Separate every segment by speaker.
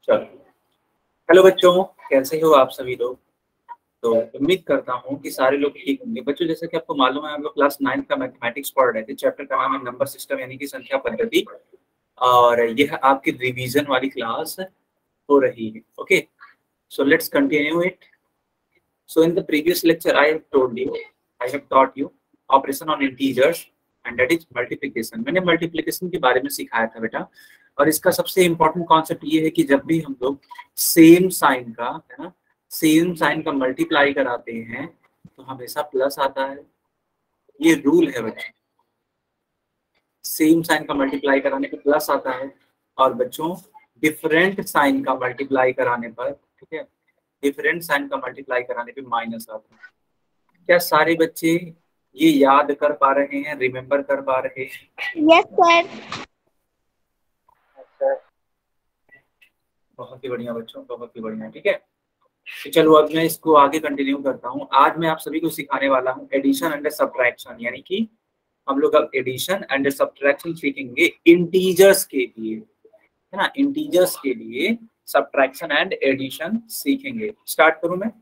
Speaker 1: चलो, हेलो बच्चों, कैसे हो आप सभी लोग। तो उम्मीद करता हूँ कि सारे लोग ठीक होंगे। बच्चों, जैसे कि आपको मालूम है, हम लोग क्लास 9 का मैथमेटिक्स पढ़ रहे थे। चैप्टर का नाम है नंबर सिस्टम यानी कि संख्या पद्धति, और यह आपकी रिवीजन वाली क्लास हो रही है। Okay, so let's continue it. So in the previous lecture, I have taught you operation on integers, and that is multiplication. मैंने multiplication के बारे में सिखाया था बेटा। और इसका सबसे इम्पोर्टेंट कॉन्सेप्ट ये है कि जब भी हम लोग सेम साइन का, है ना, सेम साइन का मल्टीप्लाई कराते हैं तो हमेशा प्लस आता है। ये रूल है बच्चों, सेम साइन का मल्टीप्लाई कराने पे प्लस आता है, और बच्चों डिफरेंट साइन का मल्टीप्लाई कराने पर, ठीक है, डिफरेंट साइन का मल्टीप्लाई कराने पे माइनस आता है। क्या सारे बच्चे ये याद कर पा रहे हैं, रिमेम्बर कर पा रहे हैं?
Speaker 2: Yes sir.
Speaker 1: अच्छा, बहुत ही बढ़िया बच्चों, बहुत ही बढ़िया। ठीक है, तो चलो अब मैं इसको आगे कंटिन्यू करता हूँ। आज मैं आप सभी को सिखाने वाला हूँ एडिशन एंड सब्ट्रैक्शन, यानी कि हम लोग अब एडिशन एंड सब्ट्रैक्शन सीखेंगे इंटीजर्स के लिए, है ना। इंटीजर्स के लिए सब्ट्रैक्शन एंड एडिशन सीखेंगे। स्टार्ट करूं मैं?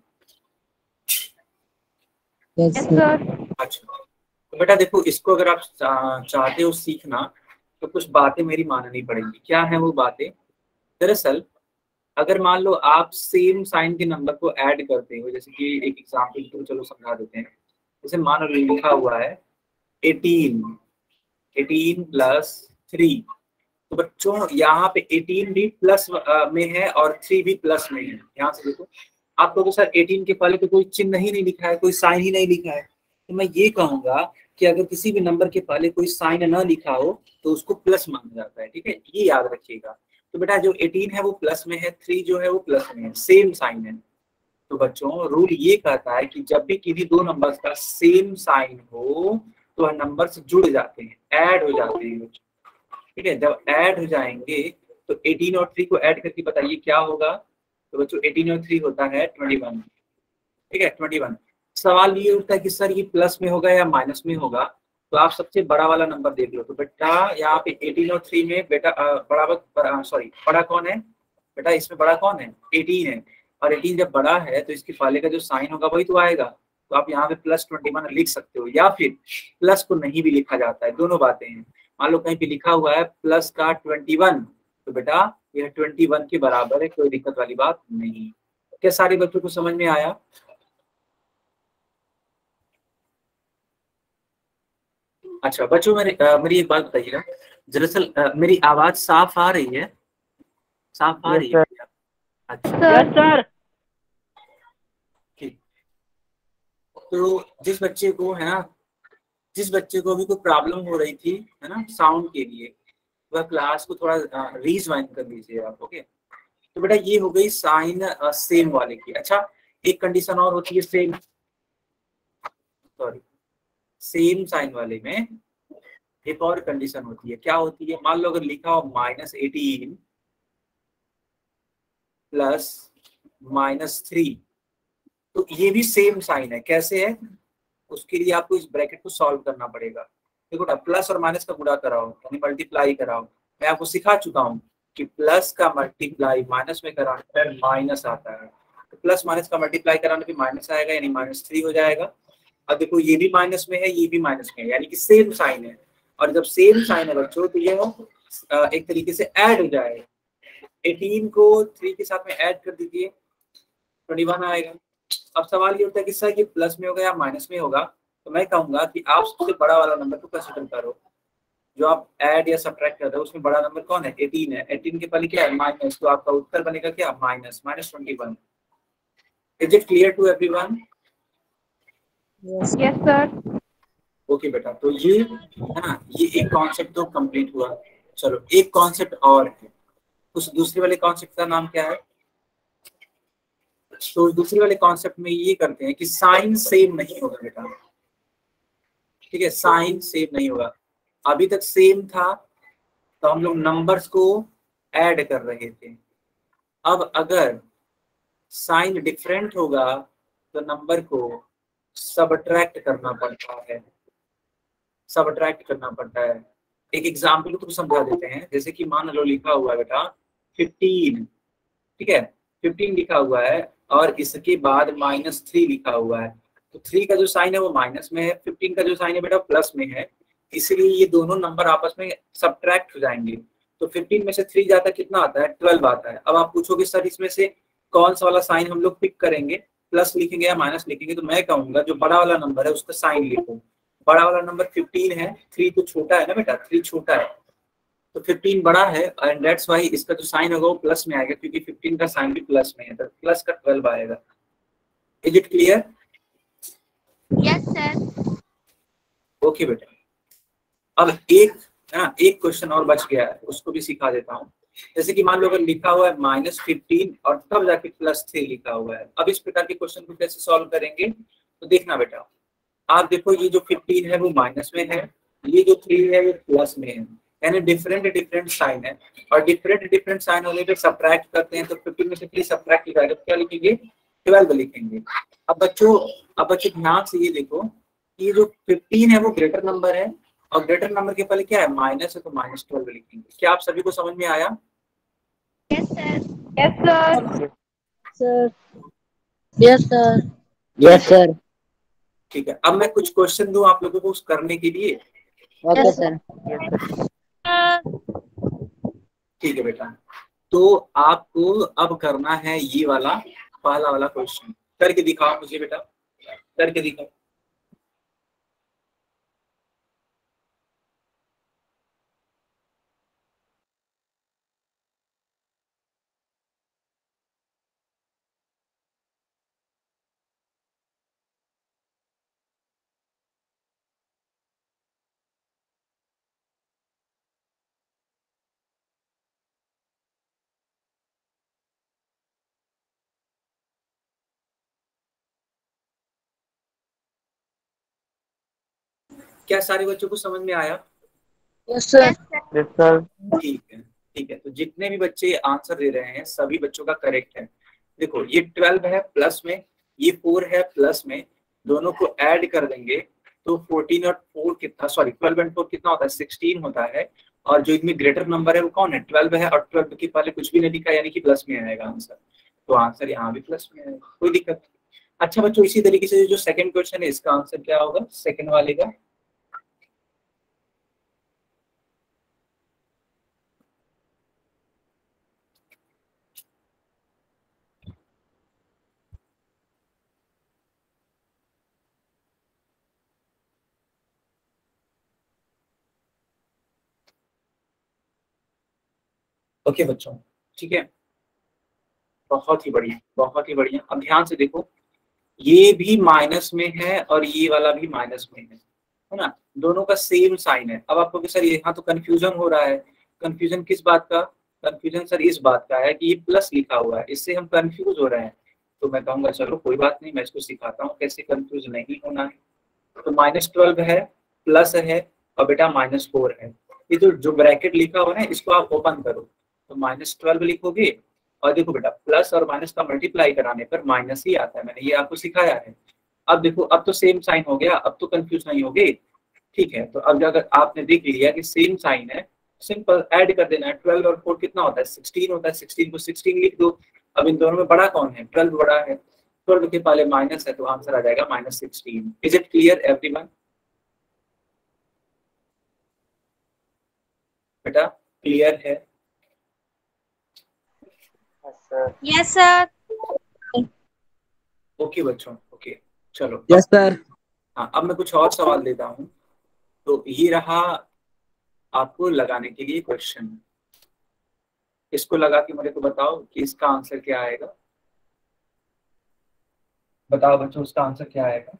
Speaker 2: Yes sir.
Speaker 1: अच्छा, तो बेटा देखो, इसको अगर आप चाहते हो सीखना तो कुछ बातें मेरी माननी पड़ेंगी। क्या है वो बातें? दरअसल अगर मान लो आप सेम साइन के नंबर को ऐड करते हो, जैसे कि एक एग्जांपल तो चलो समझा देते हैं। जैसे मान लो लिखा हुआ है 18 प्लस 3, तो बच्चों यहाँ पे 18 भी प्लस में है और 3 भी प्लस में है। यहाँ से देखो, आपको तो सर 18 के पहले तो कोई चिन्ह ही नहीं लिखा है, कोई साइन ही नहीं लिखा है। तो मैं ये कहूंगा कि अगर किसी भी नंबर के पहले कोई साइन ना लिखा हो तो उसको प्लस माना जाता है। ठीक है, ये याद रखिएगा। तो बेटा जो 18 है वो प्लस में है, 3 जो है वो प्लस में है, सेम साइन है। तो बच्चों रूल ये कहता है कि जब भी किसी दो नंबर्स का सेम साइन हो तो वह नंबर्स जुड़ जाते हैं, ऐड हो जाते हैं। ठीक है, जब ऐड हो जाएंगे तो 18 और 3 को ऐड करके बताइए क्या होगा। तो बच्चों 18 और 3 होता है 21। ठीक है, 21। सवाल ये उठता है कि सर ये प्लस में होगा या माइनस में होगा। तो आप सबसे बड़ा वाला नंबर देख लो। तो बेटा यहाँ पे 18 और 3 में बेटा बड़ा कौन है? बेटा इसमें बड़ा कौन है? 18 है। और 18 जब बड़ा है तो इसके पहले का जो साइन होगा वही तो आएगा। तो आप यहाँ पे प्लस 21 लिख सकते हो, या फिर प्लस को नहीं भी लिखा जाता है, दोनों बातें हैं। मान लो कहीं पे लिखा हुआ है प्लस का 21, तो बेटा यह 21 के बराबर है, कोई दिक्कत वाली बात नहीं। क्या सारे बच्चों को समझ में आया? अच्छा बच्चों, मेरी एक बात बताइएगा। दरअसल मेरी आवाज साफ आ रही है? साफ आ रही है? अच्छा
Speaker 2: सर।
Speaker 1: ठीक। तो जिस बच्चे को, है ना, जिस बच्चे को अभी कोई प्रॉब्लम हो रही थी, है ना, साउंड के लिए, वह क्लास को थोड़ा रीजवाइंड कर लीजिए आप। ओके, तो बेटा ये हो गई साइन सेम वाले की। अच्छा, एक कंडीशन और होती है सेम साइन वाले में। एक और कंडीशन होती है, क्या होती है? मान लो अगर लिखा हो -18 प्लस -3, तो ये भी सेम साइन है। कैसे है? उसके लिए आपको इस ब्रैकेट को सॉल्व करना पड़ेगा। देखो, प्लस और माइनस का गुणा कराओ यानी मल्टीप्लाई कराओ। मैं आपको सिखा चुका हूँ कि प्लस का मल्टीप्लाई माइनस में कराने पर माइनस आता है। तो प्लस माइनस का मल्टीप्लाई कराने पे माइनस आएगा, यानी -3 हो जाएगा। अब देखो ये भी माइनस में है, ये भी माइनस में है, यानी कि सेम साइन है। और जब सेम साइन है बच्चों तो ये एक तरीके से ऐड हो जाएगा। 18 को 3 के साथ में ऐड कर दीजिए, 21 आएगा। अब सवाल ये होता है कि सर ये प्लस में होगा या माइनस में होगा। तो मैं कहूंगा कि आप सबसे बड़ा वाला नंबर को कंसीडर करो, जो आप ऐड या सब्ट्रैक्ट कर रहे हो उसमें बड़ा नंबर कौन है? 18 है। 18 के पहले क्या है? माइनस। तो आपका उत्तर बनेगा क्या? -21। Is it clear to everyone?
Speaker 2: Yes sir.
Speaker 1: Okay बेटा, तो ये है ना, ये एक कॉन्सेप्ट तो कंप्लीट हुआ। चलो एक कॉन्सेप्ट और है। उस दूसरे वाले कॉन्सेप्ट का नाम क्या है? तो दूसरे वाले कॉन्सेप्ट में ये करते हैं कि साइन सेम नहीं होगा बेटा। ठीक है, साइन सेम नहीं होगा। अभी तक सेम था तो हम लोग नंबर्स को ऐड कर रहे थे। अब अगर साइन डिफरेंट होगा तो नंबर को सबट्रैक्ट करना पड़ता है, सबट्रैक्ट करना पड़ता है। एक एग्जाम्पल को तो समझा देते हैं। जैसे कि मान लो लिखा हुआ है बेटा 15 ठीक है, 15 लिखा हुआ है और इसके बाद -3 लिखा हुआ है, तो 3 का जो साइन है वो माइनस में है, 15 का जो साइन है बेटा प्लस में है, इसलिए ये दोनों नंबर आपस में सब्ट्रैक्ट हो जाएंगे। तो 15 में से 3 जाता है कितना आता है, 12 आता है। अब आप पूछोगे सर इसमें से कौन सा वाला साइन हम लोग पिक करेंगे, प्लस लिखेंगे या माइनस लिखेंगे, तो मैं कहूंगा जो बड़ा वाला नंबर है उसका साइन लिखो। बड़ा वाला नंबर 15 है, 3 तो छोटा है ना बेटा, 3 छोटा है, तो 15 बड़ा है एंड दैट्स वाई इसका जो साइन होगा वो प्लस में आएगा, क्योंकि 15 का साइन भी प्लस में है, तो प्लस का 12 आएगा। Is it clear?
Speaker 2: Yes sir.
Speaker 1: Okay बेटा, अब एक क्वेश्चन और बच गया है, उसको भी सिखा देता हूँ। जैसे कि मान लो अगर लिखा हुआ है -15 और तब जाके +3 लिखा हुआ है, अब इस प्रकार के क्वेश्चन को कैसे सॉल्व करेंगे, तो देखना बेटा, आप देखो ये जो 15 है वो माइनस में है, ये जो 3 है वो प्लस में है, यानी डिफरेंट साइन है, और डिफरेंट साइन होने पे सब्ट्रैक्ट करते हैं, तो 15 में से 3 सब्ट्रैक्ट लिखा है, तो क्या लिखेंगे, 12 लिखेंगे। अब बच्चों ध्यान से ये देखो, ये जो 15 है वो ग्रेटर नंबर है, और ग्रेटर नंबर के पहले क्या है, माइनस है, तो -12 लिखेंगे। क्या आप सभी को समझ में आया?
Speaker 2: Yes sir. Yes sir.
Speaker 3: Sir. Yes sir. Yes sir.
Speaker 1: ठीक है, अब मैं कुछ क्वेश्चन दूं आप लोगों को उस करने के लिए।
Speaker 3: Okay sir.
Speaker 1: ठीक है बेटा, तो आपको अब करना है ये वाला पहला वाला क्वेश्चन, करके दिखाओ मुझे बेटा, करके दिखाओ। क्या सारे बच्चों को समझ में आया?
Speaker 3: Yes sir. Yes sir.
Speaker 1: ठीक है, तो जितने भी बच्चे आंसर दे रहे हैं सभी बच्चों का करेक्ट है। देखो ये 12 है प्लस में, ये 4 है प्लस में, दोनों को ऐड कर देंगे तो 14 और 4 कितना, सॉरी 12 एंड 4 कितना होता है, 16 होता है, और जो इनमें ग्रेटर नंबर है वो कौन है, 12 है, और 12 के पहले कुछ भी नहीं लिखा, यानी कि प्लस में आएगा आंसर, तो आंसर यहाँ भी प्लस में आएगा, कोई दिक्कत नहीं। अच्छा बच्चों, इसी तरीके से जो सेकंड क्वेश्चन है इसका आंसर क्या होगा, सेकंड वाले का? ओके बच्चों, ठीक है, बहुत ही बढ़िया, बहुत ही बढ़िया। अब ध्यान से देखो, ये भी माइनस में है और ये वाला भी माइनस में है ना, दोनों का सेम साइन है। अब आपको सर यहाँ तो कंफ्यूजन हो रहा है, कंफ्यूजन किस बात का, कंफ्यूजन सर इस बात का है कि ये प्लस लिखा हुआ है, इससे हम कंफ्यूज हो रहे हैं। तो मैं कहूंगा चलो कोई बात नहीं, मैं इसको सिखाता हूँ कैसे कंफ्यूज नहीं होना है। तो -12 है, प्लस है, और बेटा -4 है, ये जो ब्रैकेट लिखा हुआ है इसको आप ओपन करो, तो -12 लिखोगे, और देखो बेटा प्लस और माइनस का मल्टीप्लाई कराने पर माइनस ही आता है, मैंने ये आपको सिखाया है। अब देखो, अब तो सेम साइन हो गया, अब तो कंफ्यूज नहीं होगे। ठीक है, तो अब अगर आपने देख लिया कि सेम साइन है, सिंपल ऐड कर देना है, 12 और 4 कितना होता है, 16 होता है, 16 को 16 लिख दो। अब इन दोनों में बड़ा कौन है, 12 बड़ा है, 12 के पहले माइनस है, तो आंसर आ जाएगा -16। Is it clear everyone? बेटा क्लियर है?
Speaker 2: Yes sir.
Speaker 1: ओके बच्चों, ओके चलो।
Speaker 3: Yes sir.
Speaker 1: हाँ, अब मैं कुछ और सवाल देता हूँ, तो ये रहा आपको लगाने के लिए क्वेश्चन, इसको लगा के मुझे तो बताओ कि इसका आंसर क्या आएगा। बताओ बच्चों, उसका आंसर क्या आएगा?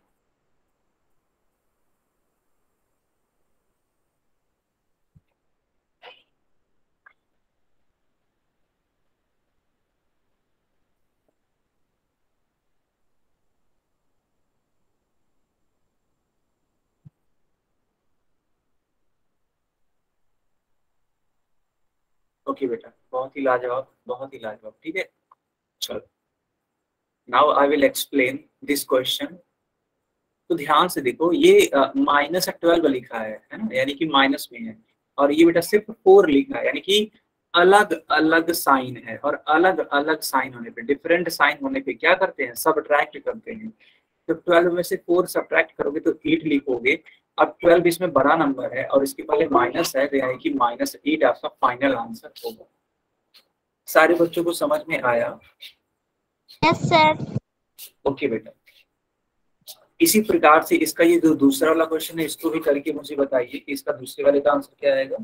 Speaker 1: ओके बेटा, बहुत ही लाजवाब, बहुत ही लाजवाब, ठीक है। चलो, now I will explain this question. तो ध्यान से देखो, ये -12 लिखा है ना, यानी कि माइनस में है, और ये बेटा सिर्फ 4 लिखा है, यानी कि अलग अलग साइन है, और अलग अलग साइन होने पे, डिफरेंट साइन होने पे क्या करते हैं, सबट्रैक्ट करते हैं। तो 12 में से 4 सबट्रैक्ट करोगे तो 8 लिखोगे। अब 12 इसमें बड़ा नंबर है और इसके पहले माइनस है, तो यानी कि -8 आपका फाइनल आंसर होगा। सारे बच्चों को समझ में आया?
Speaker 2: Yes sir.
Speaker 1: ओके बेटा, इसी प्रकार से इसका ये जो दूसरा वाला क्वेश्चन है इसको भी करके मुझे बताइए कि इसका दूसरे वाले का आंसर क्या आएगा।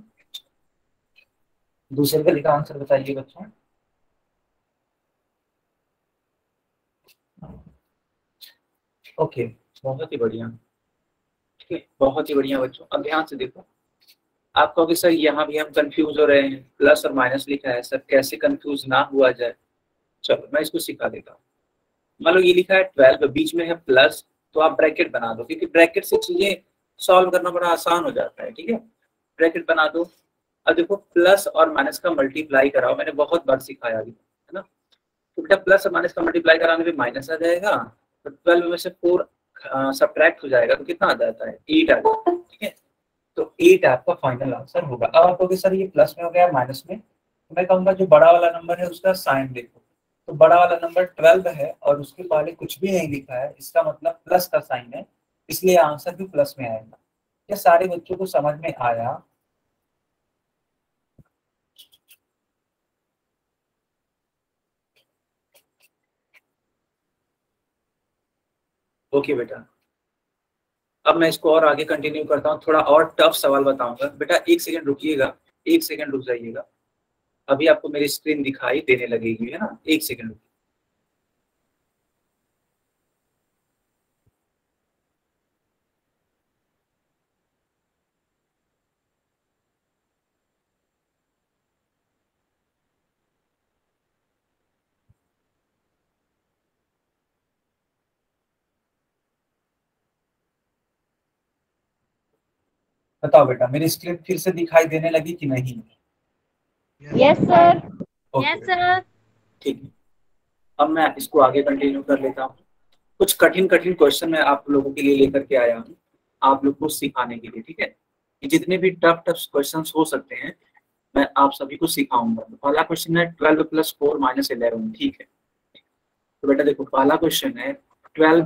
Speaker 1: दूसरे वाले का आंसर बताइए बच्चों। ओके, बहुत ही बढ़िया, ठीक है, बहुत ही बढ़िया बच्चों। अब ध्यान से देखो, आप कहोगे सर यहाँ भी हम कंफ्यूज हो रहे हैं, प्लस और माइनस लिखा है सर, कैसे कंफ्यूज ना हुआ जाए। चलो मैं इसको सिखा देता हूँ। मान लो ये लिखा है 12, बीच में है प्लस, तो आप ब्रैकेट बना दो, क्योंकि ब्रैकेट से चीजें सॉल्व करना बड़ा आसान हो जाता है, ठीक है। ब्रैकेट बना दो। अब देखो प्लस और माइनस का मल्टीप्लाई कराओ, मैंने बहुत बार सिखाया अभी, है ना। तो बेटा प्लस और माइनस का मल्टीप्लाई कराने में माइनस आ जाएगा, तो 12 में से 4 सब्ट्रैक्ट हो जाएगा, तो कितना आ जाता है, 8 आ जाता है, ठीक है। तो 8 आपका फाइनल आंसर होगा। अब आप कहोगे सर ये प्लस में हो गया माइनस में, तो मैं कहूंगा जो बड़ा वाला नंबर है उसका साइन देखो। तो बड़ा वाला नंबर 12 है और उसके पहले कुछ भी नहीं लिखा है, इसका मतलब प्लस का साइन है, इसलिए आंसर भी प्लस में आएगा। क्या सारे बच्चों को समझ में आया? ओके बेटा, अब मैं इसको और आगे कंटिन्यू करता हूँ, थोड़ा और टफ सवाल बताऊंगा। बेटा 1 सेकंड रुकिएगा, 1 सेकंड रुक जाइएगा, अभी आपको मेरी स्क्रीन दिखाई देने लगेगी, है ना। 1 सेकंड। बताओ बेटा, मेरी स्क्रीन फिर से दिखाई देने लगी कि नहीं?
Speaker 2: Yes sir.
Speaker 1: ओके
Speaker 2: यस
Speaker 1: बेटा,
Speaker 2: सर।
Speaker 1: ठीक है। अब मैं इसको आगे कंटिन्यू कर लेता हूँ। कुछ कठिन कठिन क्वेश्चन मैं आप लोगों के लिए लेकर के आया हूँ, आप लोग को सिखाने के लिए, ठीक है। कि जितने भी टफ टफ क्वेश्चन हो सकते हैं मैं आप सभी को सिखाऊंगा। तो पहला क्वेश्चन है 12 + 4 - 11, ठीक है। तो बेटा देखो पहला क्वेश्चन है 12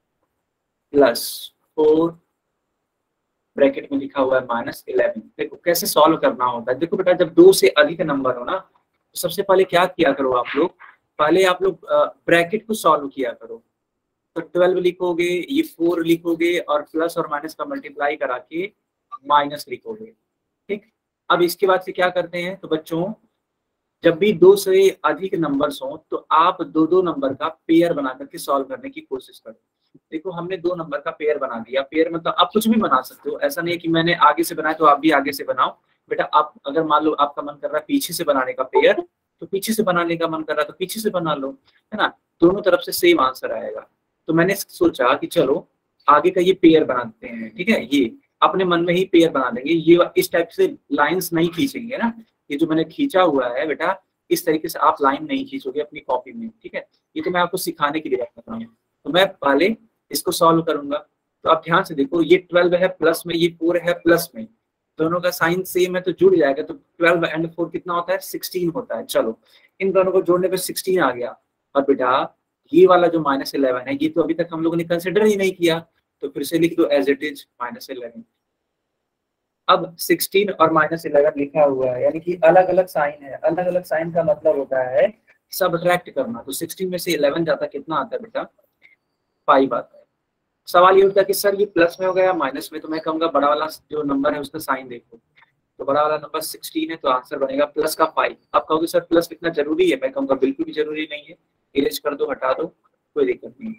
Speaker 1: + 4 ब्रैकेट में लिखा हुआ है -11। देखो कैसे सॉल्व करना होता है। देखो बेटा जब 2 से अधिक नंबर हो ना, तो सबसे पहले क्या किया करो आप लोग, पहले आप लोग ब्रैकेट को सॉल्व किया करो। तो 12 लिखोगे, ये 4 लिखोगे और प्लस और माइनस का मल्टीप्लाई करा के माइनस लिखोगे, ठीक। अब इसके बाद से क्या करते हैं, तो बच्चों जब भी 2 से अधिक नंबर्स हो तो आप दो दो नंबर का पेयर बना करके सॉल्व करने की कोशिश करो। देखो हमने 2 नंबर का पेयर बना दिया। पेयर मतलब आप कुछ भी बना सकते हो, ऐसा नहीं है कि मैंने आगे से बनाया तो आप भी आगे से बनाओ। बेटा आप अगर मान लो आपका मन कर रहा है पीछे से बनाने का पेयर, तो पीछे से बनाने का मन कर रहा है तो पीछे से बना लो, है ना। दोनों तरफ से सेम आंसर आएगा। तो मैंने सोचा कि चलो आगे का ये पेयर बनाते हैं, ठीक है। ये अपने मन में ही पेयर बना देंगे, ये इस टाइप से लाइंस नहीं खींचेंगे ना। ये जो मैंने खींचा हुआ है बेटा, इस तरीके से आप लाइन नहीं खींचोगे अपनी कॉपी में, ठीक है। ये तो मैं आपको सिखाने के लिए रख रहा हूँ। तो मैं पहले इसको सॉल्व करूंगा। तो आप ध्यान से देखो, ये 12 है प्लस में, ये 4 है प्लस में, दोनों का साइन सेम है तो जुड़ जाएगा। तो 12 एंड 4 कितना होता है, 16 होता है। चलो इन दोनों को जोड़ने पे 16 आ गया। और बेटा ये वाला जो -11 है, ये तो अभी तक हम लोगों ने कंसिडर ही नहीं किया, तो फिर से लिख दो एज इट इज -11। अब 16 और -11 लिखा हुआ है, यानी कि अलग अलग साइन है। अलग अलग साइन का मतलब होता है सबट्रैक्ट करना। तो 16 में से 11 जाता कितना आता है बेटा, 5 आता है। सवाल ये उठता है कि सर ये प्लस में हो गया माइनस में, तो मैं कहूंगा बड़ा वाला जो नंबर है उसका साइन देखो। तो बड़ा वाला नंबर 16 है तो आंसर बनेगा प्लस का 5। आप कहोगे सर प्लस कितना जरूरी है, मैं कहूंगा बिल्कुल भी जरूरी नहीं है, इरेज कर दो, हटा दो, कोई दिक्कत नहीं।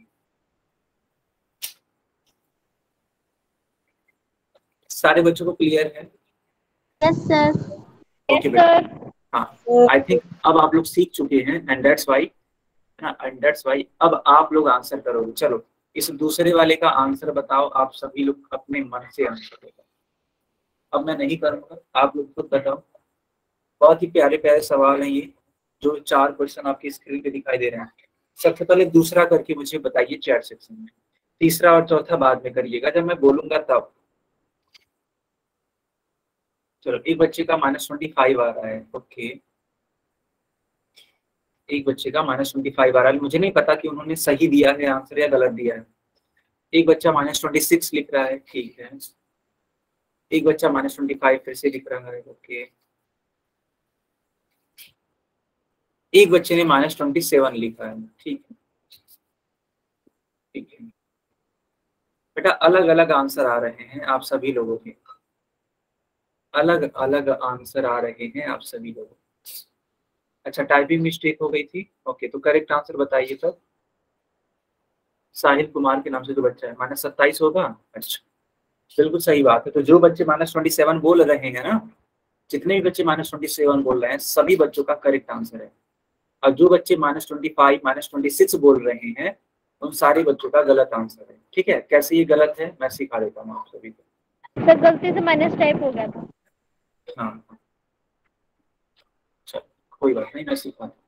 Speaker 1: सारे बच्चों को क्लियर है?
Speaker 2: Yes sir.
Speaker 1: ओके बेटा, हाँ आई थिंक अब आप लोग सीख चुके हैं एंड दैट्स वाई अब आप लोग आंसर करोगे। चलो इस दूसरे वाले का आंसर बताओ, आप सभी लोग अपने मन से आंसर देगा। अब मैं नहीं करूंगा, आप लोग खुद बताओ। बहुत ही प्यारे प्यारे सवाल हैं ये, जो 4 क्वेश्चन आपकी स्क्रीन पे दिखाई दे रहे हैं। सबसे पहले दूसरा करके मुझे बताइए चैट सेक्शन में, तीसरा और चौथा बाद में करिएगा जब मैं बोलूंगा तब। चलो एक बच्चे का -25 आ रहा है। ओके, एक बच्चे का -25 आ रहा है। मुझे नहीं पता कि उन्होंने सही दिया है आंसर या गलत दिया है। एक बच्चा -26 लिख रहा है, ठीक है। एक बच्चा -25 फिर से लिख रहा है। ओके, एक बच्चे ने -27 लिखा है, ठीक है, ठीक है। बेटा अलग अलग आंसर आ रहे हैं आप सभी लोगों के, अलग अलग आंसर आ रहे हैं आप सभी लोगों। अच्छा, टाइपिंग मिस्टेक हो गई थी। ओके, तो करेक्ट आंसर बताइए तब। साहिल कुमार के नाम से जो बच्चा है, -27 होगा। अच्छा, बिल्कुल सही बात है। तो जो बच्चे -27 बोल रहे हैं ना, जितने भी बच्चे -27 बोल रहे हैं, सभी बच्चों का करेक्ट आंसर है। और जो बच्चे -25 -26 बोल रहे हैं, उन सारे बच्चों का गलत आंसर है। ठीक है, कैसे ये गलत है मैं सिखा देता हूँ आप सभी को।
Speaker 2: सर गलती से माइनस टाइप हो गया था।
Speaker 1: हाँ, चलो कोई बात नहीं, मैं सिखा दूँ।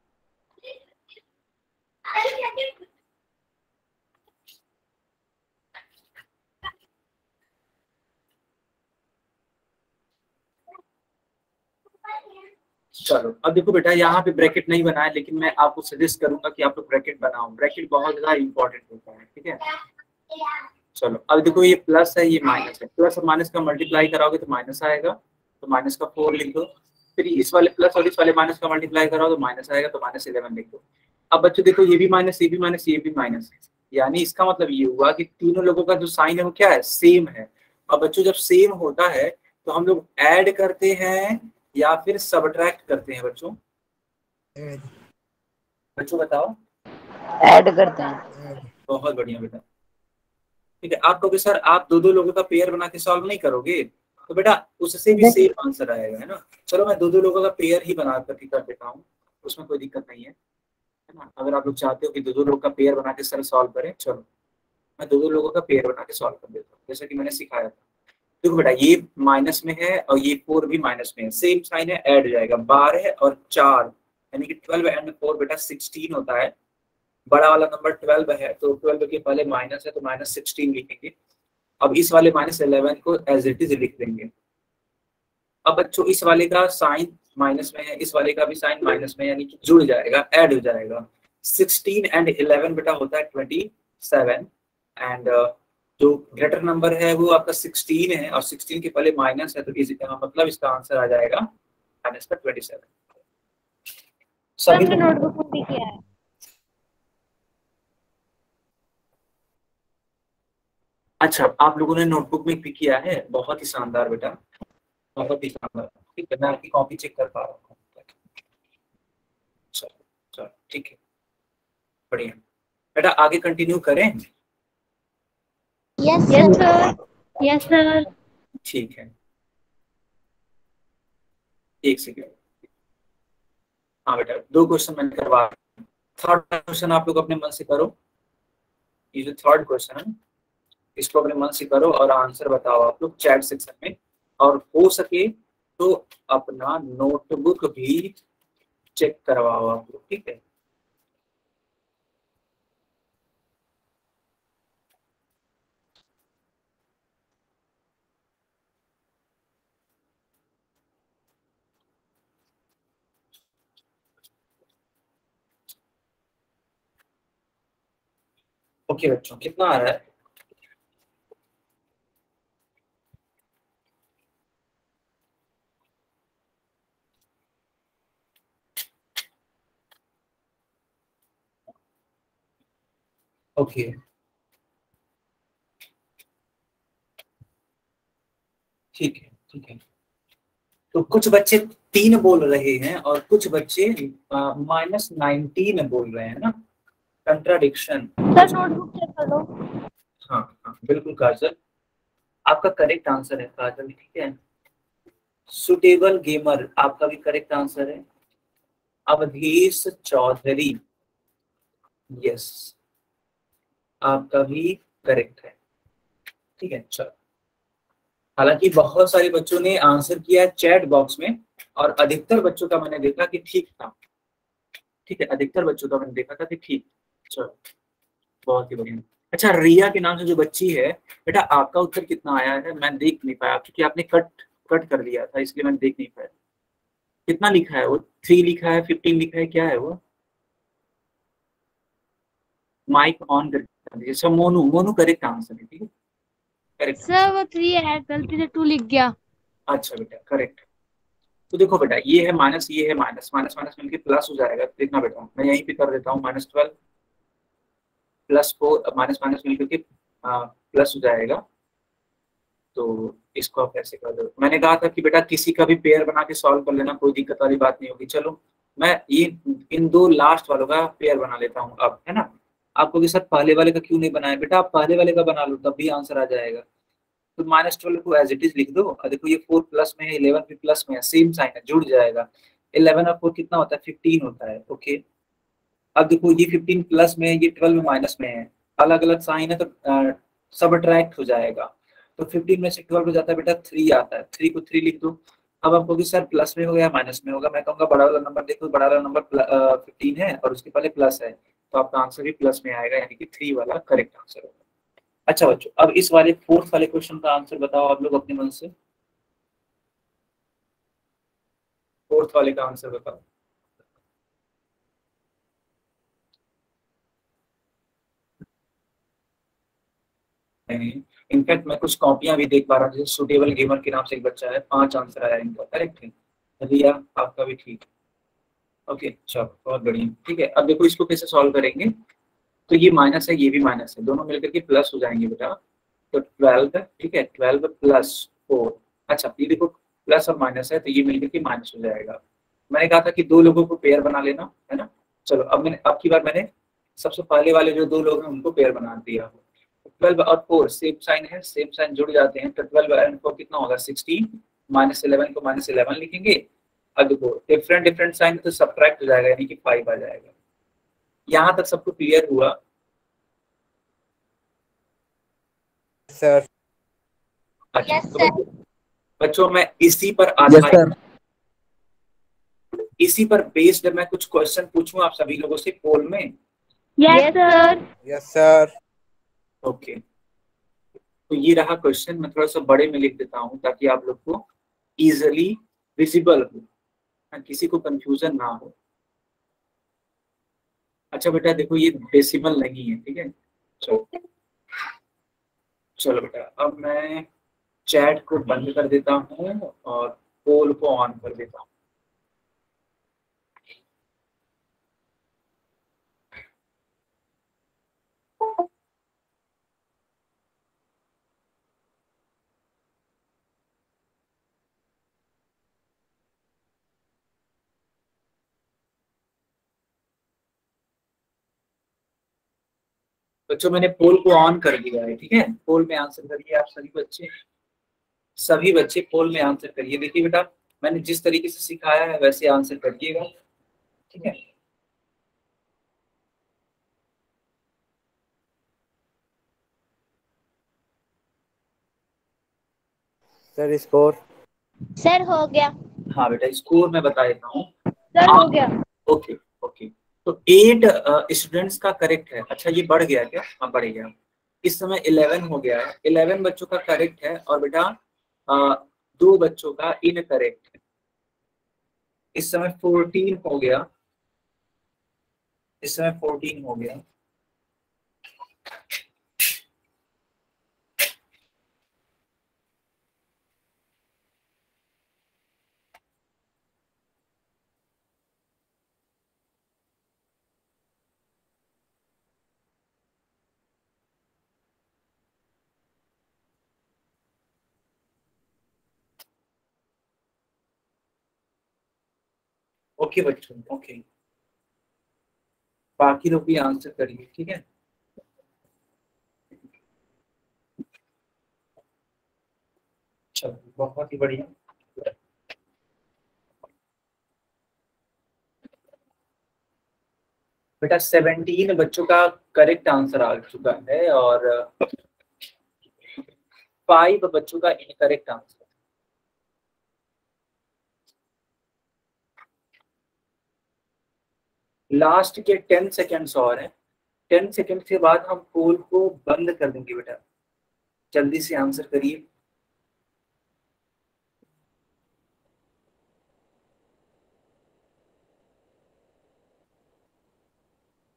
Speaker 1: चलो अब देखो बेटा, यहाँ पे ब्रैकेट नहीं बनाया, लेकिन मैं आपको सजेस्ट करूंगा कि आप लोग ब्रैकेट बनाओ। ब्रैकेट बहुत ज्यादा इंपॉर्टेंट होता है, ठीक है। चलो अब देखो, ये प्लस है, ये माइनस है। प्लस और माइनस का मल्टीप्लाई कराओगे तो माइनस आएगा, तो माइनस का 4 लिख दो। फिर इस वाले प्लस और इस वाले माइनस का मल्टीप्लाई कराओ तो माइनस आएगा, तो -11 लिख दो। अब बच्चों देखो, ये भी माइनस, ये भी माइनस, ये भी माइनस, यानी इसका मतलब ये हुआ कि तीनों लोगों का जो साइन है वो क्या है, सेम है। अब बच्चों जब सेम होता है तो हम लोग ऐड करते हैं या फिर सबट्रैक्ट करते हैं बच्चों? बच्चों बताओ।
Speaker 3: ऐड करते हैं।
Speaker 1: बहुत बढ़िया बेटा, ठीक है। आप कहोगे सर आप दो दो लोगों का पेयर बना के सॉल्व नहीं करोगे, तो बेटा उससे भी सेम आंसर आएगा, है ना। चलो मैं दो दो लोगों का पेयर ही बना करके कर देता हूँ, उसमें कोई दिक्कत नहीं है ना। अगर आप लोग चाहते हो कि दो दो लोग का पेयर बना के सर सॉल्व करें, चलो मैं दो दो लोगों का पेयर बना के सॉल्व कर देता हूँ, जैसा कि मैंने सिखाया था। देखो बेटा, ये माइनस में है और ये 4 भी माइनस में है, सेम साइन है, ऐड हो जाएगा। 12 और 4 यानी कि 12 एंड 4 बेटा 16 होता है। बड़ा वाला नंबर 12 है, तो 12 के पहले माइनस है तो -16 लिखेंगे। अब इस वाले -11 को एज इट इज लिख देंगे। अब बच्चों इस वाले का साइन माइनस में है, इस वाले का भी साइन माइनस में है, यानी कि जुड़ जाएगा, ऐड हो जाएगा। 16 एंड 11 बेटा होता है 27, एंड जो ग्रेटर नंबर है वो आपका 16 है, और 16 के पहले माइनस है, तो मतलब इसका आंसर आ जाएगा -27। सभी
Speaker 2: नोटबुक में भी किया है।
Speaker 1: अच्छा, आप लोगों ने नोटबुक में भी किया है, बहुत ही शानदार बेटा, बहुत ही शानदार। ठीक है, मैं आपकी कॉपी चेक कर पा रहा हूँ। चलो चलो ठीक है, बढ़िया बेटा, आगे कंटिन्यू करें।
Speaker 2: Yes sir. Yes sir.
Speaker 1: ठीक है, एक सेकेंड। हाँ बेटा, 2 क्वेश्चन मैंने करवा, थर्ड क्वेश्चन आप लोग अपने मन से करो। ये जो थर्ड क्वेश्चन है इसको अपने मन से करो और आंसर बताओ आप लोग चैट सेक्शन में, और हो सके तो अपना नोटबुक भी चेक करवाओ आप लोग, ठीक है। ओके बच्चों, कितना आ रहा है? ओके, ठीक है, ठीक है। तो कुछ बच्चे 3 बोल रहे हैं और कुछ बच्चे -19 बोल रहे हैं ना, कंट्राडिक्शन।
Speaker 2: सर नोटबुक चेक कर लो।
Speaker 1: हाँ हाँ बिल्कुल काजल, आपका करेक्ट आंसर है काजल, ठीक है। सुटेबल गेमर आपका भी करेक्ट आंसर है। अवधेश चौधरी, यस, आपका भी करेक्ट है, ठीक है। चलो, हालांकि बहुत सारे बच्चों ने आंसर किया है चैट बॉक्स में, और अधिकतर बच्चों का मैंने देखा कि ठीक था, ठीक है, अधिकतर बच्चों का मैंने देखा था कि ठीक। चलो, बहुत ही बढ़िया। अच्छा, रिया के नाम से जो बच्ची है बेटा, आपका उत्तर कितना आया है मैं देख नहीं पाया, क्योंकि आपने कट कट कर लिया था इसलिए मैंने देख नहीं पाया। कितना लिखा है वो? 3 लिखा है, 15 लिखा है, क्या है वो? माइक ऑन कर दीजिए। सब मोनू, मोनू करेक्ट आंसर है, ठीक है, करेक्ट।
Speaker 2: सर वो 3 है, गलती से 2 लिख गया।
Speaker 1: अच्छा बेटा, करेक्ट। तो देखो बेटा, ये है माइनस, ये है माइनस, माइनस माइनस मिलके प्लस हो जाएगा। देखना बेटा, मैं यहीं पे कर देता हूँ, -12 +4, माइनस माइनस मिलकर के प्लस हो जाएगा। तो इसको आप ऐसे कर दो। मैंने कहा था कि बेटा किसी का भी पेयर बना के सॉल्व कर लेना, कोई दिक्कत वाली बात नहीं होगी। चलो मैं ये इन दो लास्ट वालों का पेयर बना लेता हूँ अब, है ना। आपको कि सर पहले वाले का क्यों नहीं बनाया? बेटा आप पहले वाले का बना लो, तब भी आंसर आ जाएगा। तो -12 को एज इट इज लिख दो। और देखो ये 4 प्लस में है, 11 भी प्लस में है, सेम साइन है, जुड़ जाएगा। 11 और 4 कितना होता है? 15 होता है। ओके, अब देखो ये 15 प्लस में है, ये 12 माइनस में है, अलग अलग साइन है, तो सब अट्रैक्ट हो जाएगा। तो 15 में से 12 हो जाता है बेटा, 3 आता है, 3 को 3 लिख दो। अब आप कहोगे सर प्लस में हो या माइनस में होगा? मैं कहूंगा बड़ा वाला नंबर देखो, बड़ा वाला नंबर 15 है और उसके पहले प्लस है, तो आपका आंसर भी प्लस में आएगा, यानी कि 3 वाला करेक्ट आंसर होगा। अच्छा बच्चों, अब इस वाले 4th वाले क्वेश्चन का आंसर बताओ आप लोग अपने मन से। 4th वाले का आंसर बताओ। नहीं, इनफैक्ट मैं कुछ कॉपियां भी देख पा रहा हूँ, जैसे सुटेबल गेमर के नाम से एक बच्चा है, 5 आंसर आया इनका, करेक्ट है। रिया आपका भी ठीक। ओके चलो, बहुत बढ़िया, ठीक है। अब देखो इसको कैसे सॉल्व करेंगे। तो ये माइनस है, ये भी माइनस है, दोनों मिलकर के प्लस हो जाएंगे बेटा। तो 12 है, ठीक है, 12 प्लस 4। अच्छा ये देखो प्लस और माइनस है, तो ये मिलकर के माइनस हो जाएगा। मैंने कहा था कि दो लोगों को पेयर बना लेना, है ना। चलो अब मैंने, अब की बार मैंने सबसे पहले वाले जो दो लोग हैं उनको पेयर बना दिया। 12 और 4 सेम साइन है, सेम साइन जुड़ जाते हैं, तो 12 और 4 कितना होगा? 16। -11 को -11 लिखेंगे। अब देखो डिफरेंट डिफरेंट साइन, तो सब्ट्रैक्ट हो जाएगा, यानी कि 5 आ जाएगा। यहाँ तक सबको क्लियर हुआ?
Speaker 4: सर।
Speaker 1: अच्छा
Speaker 2: यस
Speaker 1: तो
Speaker 2: सर।
Speaker 1: बच्चों मैं इसी पर
Speaker 4: यस
Speaker 1: आधारित,
Speaker 4: सर।
Speaker 1: इसी पर बेस्ड मैं कुछ क्वेश्चन पूछूं आप सभी लोगों से पोल में।
Speaker 2: Yes sir.
Speaker 4: Yes sir.
Speaker 1: Okay, तो ये रहा क्वेश्चन। मैं थोड़ा सा बड़े में लिख देता हूँ ताकि आप लोग को इजिली विजिबल हो, किसी को कंफ्यूजन ना हो। अच्छा बेटा देखो ये डेसिमल नहीं है, ठीक है। चलो चलो बेटा, अब मैं चैट को बंद कर देता हूँ और पोल को ऑन कर देता हूँ। बच्चों मैंने पोल को ऑन कर दिया है, ठीक है। पोल में आंसर करिए आप सभी बच्चे, सभी बच्चे पोल में आंसर करिए। देखिए बेटा मैंने जिस तरीके से सिखाया है वैसे आंसर करिएगा, ठीक है।
Speaker 4: Sir score.
Speaker 2: सर हो गया।
Speaker 1: हाँ बेटा स्कोर मैं बता देता हूँ।
Speaker 2: सर हो गया।
Speaker 1: ओके ओके, तो 8 स्टूडेंट्स का करेक्ट है। अच्छा ये बढ़ गया क्या? हाँ बढ़ गया, इस समय 11 हो गया है। 11 बच्चों का करेक्ट है और बेटा 2 बच्चों का इनकरेक्ट है। इस समय 14 हो गया, इस समय 14 हो गया। ओके बच्चों, ओके, बाकी लोग भी आंसर करिए, ठीक है। चलो बहुत ही बढ़िया। बेटा 17 बच्चों का करेक्ट आंसर आ चुका है और 5 बच्चों का इनकरेक्ट आंसर। लास्ट के 10 सेकेंड्स और हैं। 10 सेकेंड के बाद हम पोल को बंद कर देंगे बेटा, जल्दी से आंसर करिए।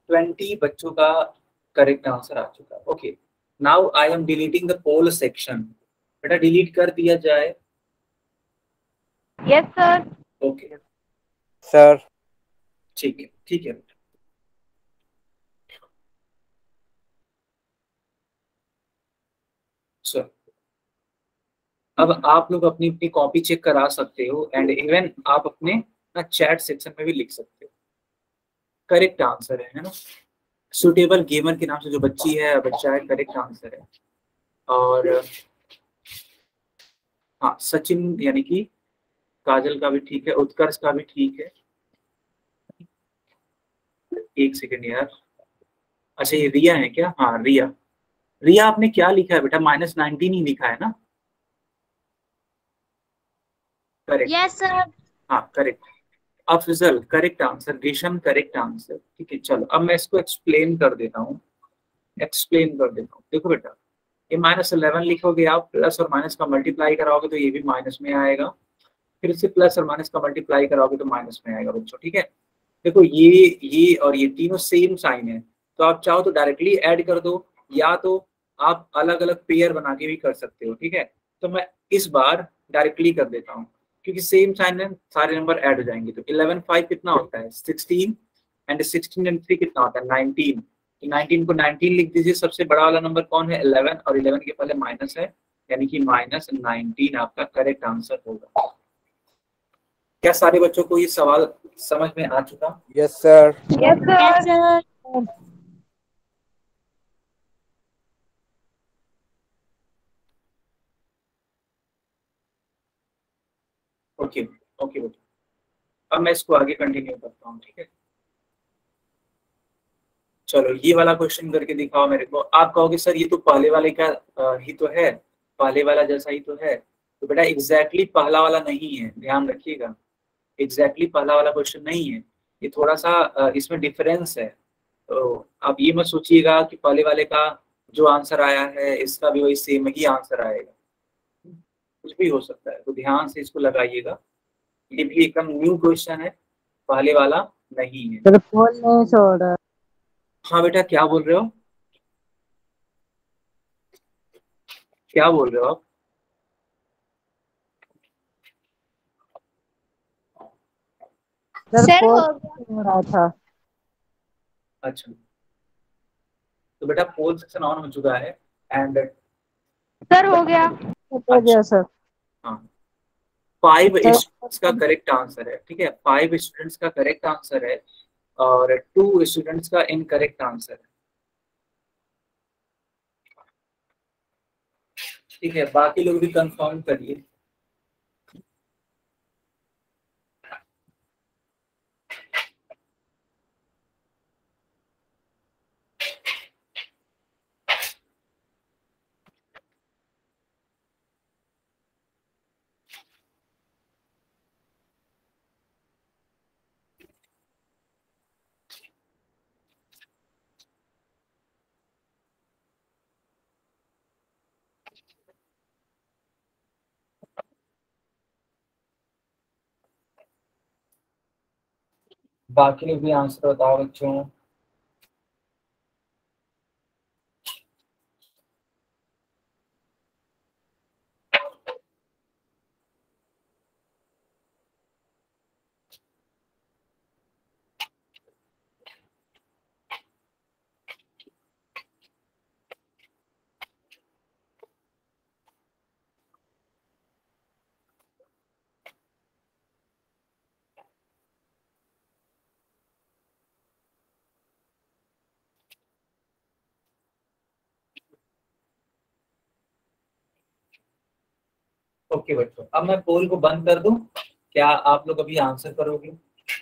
Speaker 1: 20 बच्चों का करेक्ट आंसर आ चुका है। Okay, now I am deleting the poll section. बेटा डिलीट कर दिया जाए।
Speaker 2: Yes sir.
Speaker 1: Okay
Speaker 4: sir.
Speaker 1: ठीक है, ठीक है। सर अब आप लोग अपनी अपनी कॉपी चेक करा सकते हो एंड इवन आप अपने ना चैट सेक्शन में भी लिख सकते हो। करेक्ट आंसर है ना, सुटेबल गेमर के नाम से जो बच्ची है बच्चा है, करेक्ट आंसर है। और हाँ सचिन यानी कि काजल का भी ठीक है, उत्कर्ष का भी ठीक है। एक सेकेंड यार, अच्छा ये रिया है क्या? हाँ रिया। रिया आपने क्या लिखा है बेटा? -19 ही लिखा है ना? करेक्ट।
Speaker 2: Yes sir.
Speaker 1: हाँ correct. Afzal correct answer, Resham correct answer. ठीक है चलो, अब मैं इसको एक्सप्लेन कर देता हूँ। एक्सप्लेन कर देता हूँ, देखो बेटा ये -11 लिखोगे आप, प्लस और माइनस का मल्टीप्लाई कराओगे तो ये भी माइनस में आएगा, फिर इससे प्लस और माइनस का मल्टीप्लाई कराओगे तो माइनस में आएगा बच्चों। ठीक है, देखो ये और ये तीनों सेम साइन है, तो आप चाहो तो डायरेक्टली ऐड कर दो, या तो आप अलग अलग पेयर बना के भी कर सकते हो। ठीक है, तो मैं इस बार डायरेक्टली कर देता हूँ, क्योंकि सेम साइन है, सारे नंबर ऐड हो जाएंगे। तो 11 5 कितना होता है? 16, एंड 16 एंड 3 कितना होता है? 19। तो 19 को 19 लिख दीजिए, सबसे बड़ा वाला नंबर कौन है? 11, और 11 के पहले माइनस है, यानी कि -19 आपका करेक्ट आंसर होगा। क्या सारे बच्चों को ये सवाल समझ में आ चुका?
Speaker 4: Yes sir.
Speaker 2: Yes sir.
Speaker 1: Okay okay बेटा, अब मैं इसको आगे कंटिन्यू करता हूँ। ठीक है चलो, ये वाला क्वेश्चन करके दिखाओ मेरे को। आप कहोगे सर ये तो पहले वाले का ही तो है, पहले वाला जैसा ही तो है। तो बेटा एग्जैक्टली पहला वाला नहीं है, ध्यान रखिएगा। एग्जैक्टली पहला वाला क्वेश्चन नहीं है, ये थोड़ा सा इसमें डिफरेंस है। तो आप ये मत सोचिएगा कि पहले वाले का जो आंसर आया है इसका भी वही सेम ही आंसर आएगा, कुछ भी हो सकता है। तो ध्यान से इसको लगाइएगा, ये भी एकदम न्यू क्वेश्चन है, पहले वाला नहीं है।
Speaker 3: सर पोल नहीं छोड़।
Speaker 1: हाँ बेटा क्या बोल रहे हो? क्या बोल रहे हो आप?
Speaker 3: सर
Speaker 2: सर
Speaker 3: पोल
Speaker 2: हो गया।
Speaker 3: हो रहा था।
Speaker 1: अच्छा, तो बेटा पोल सेक्शन ऑन हो चुका है एंड
Speaker 2: सर हो गया।
Speaker 3: हो
Speaker 1: अच्छा
Speaker 3: गया सर।
Speaker 1: हाँ, 5
Speaker 3: सर
Speaker 1: स्टूडेंट्स का करेक्ट आंसर है। ठीक है, 5 स्टूडेंट्स का करेक्ट आंसर है और 2 स्टूडेंट्स का इनकरेक्ट आंसर है। ठीक है, बाकी लोग भी कंफर्म करिए। बाकी लोग भी आंसर बताओ बच्चों। ओके बच्चों, अब मैं पोल को बंद कर दूं, क्या आप लोग अभी आंसर करोगे?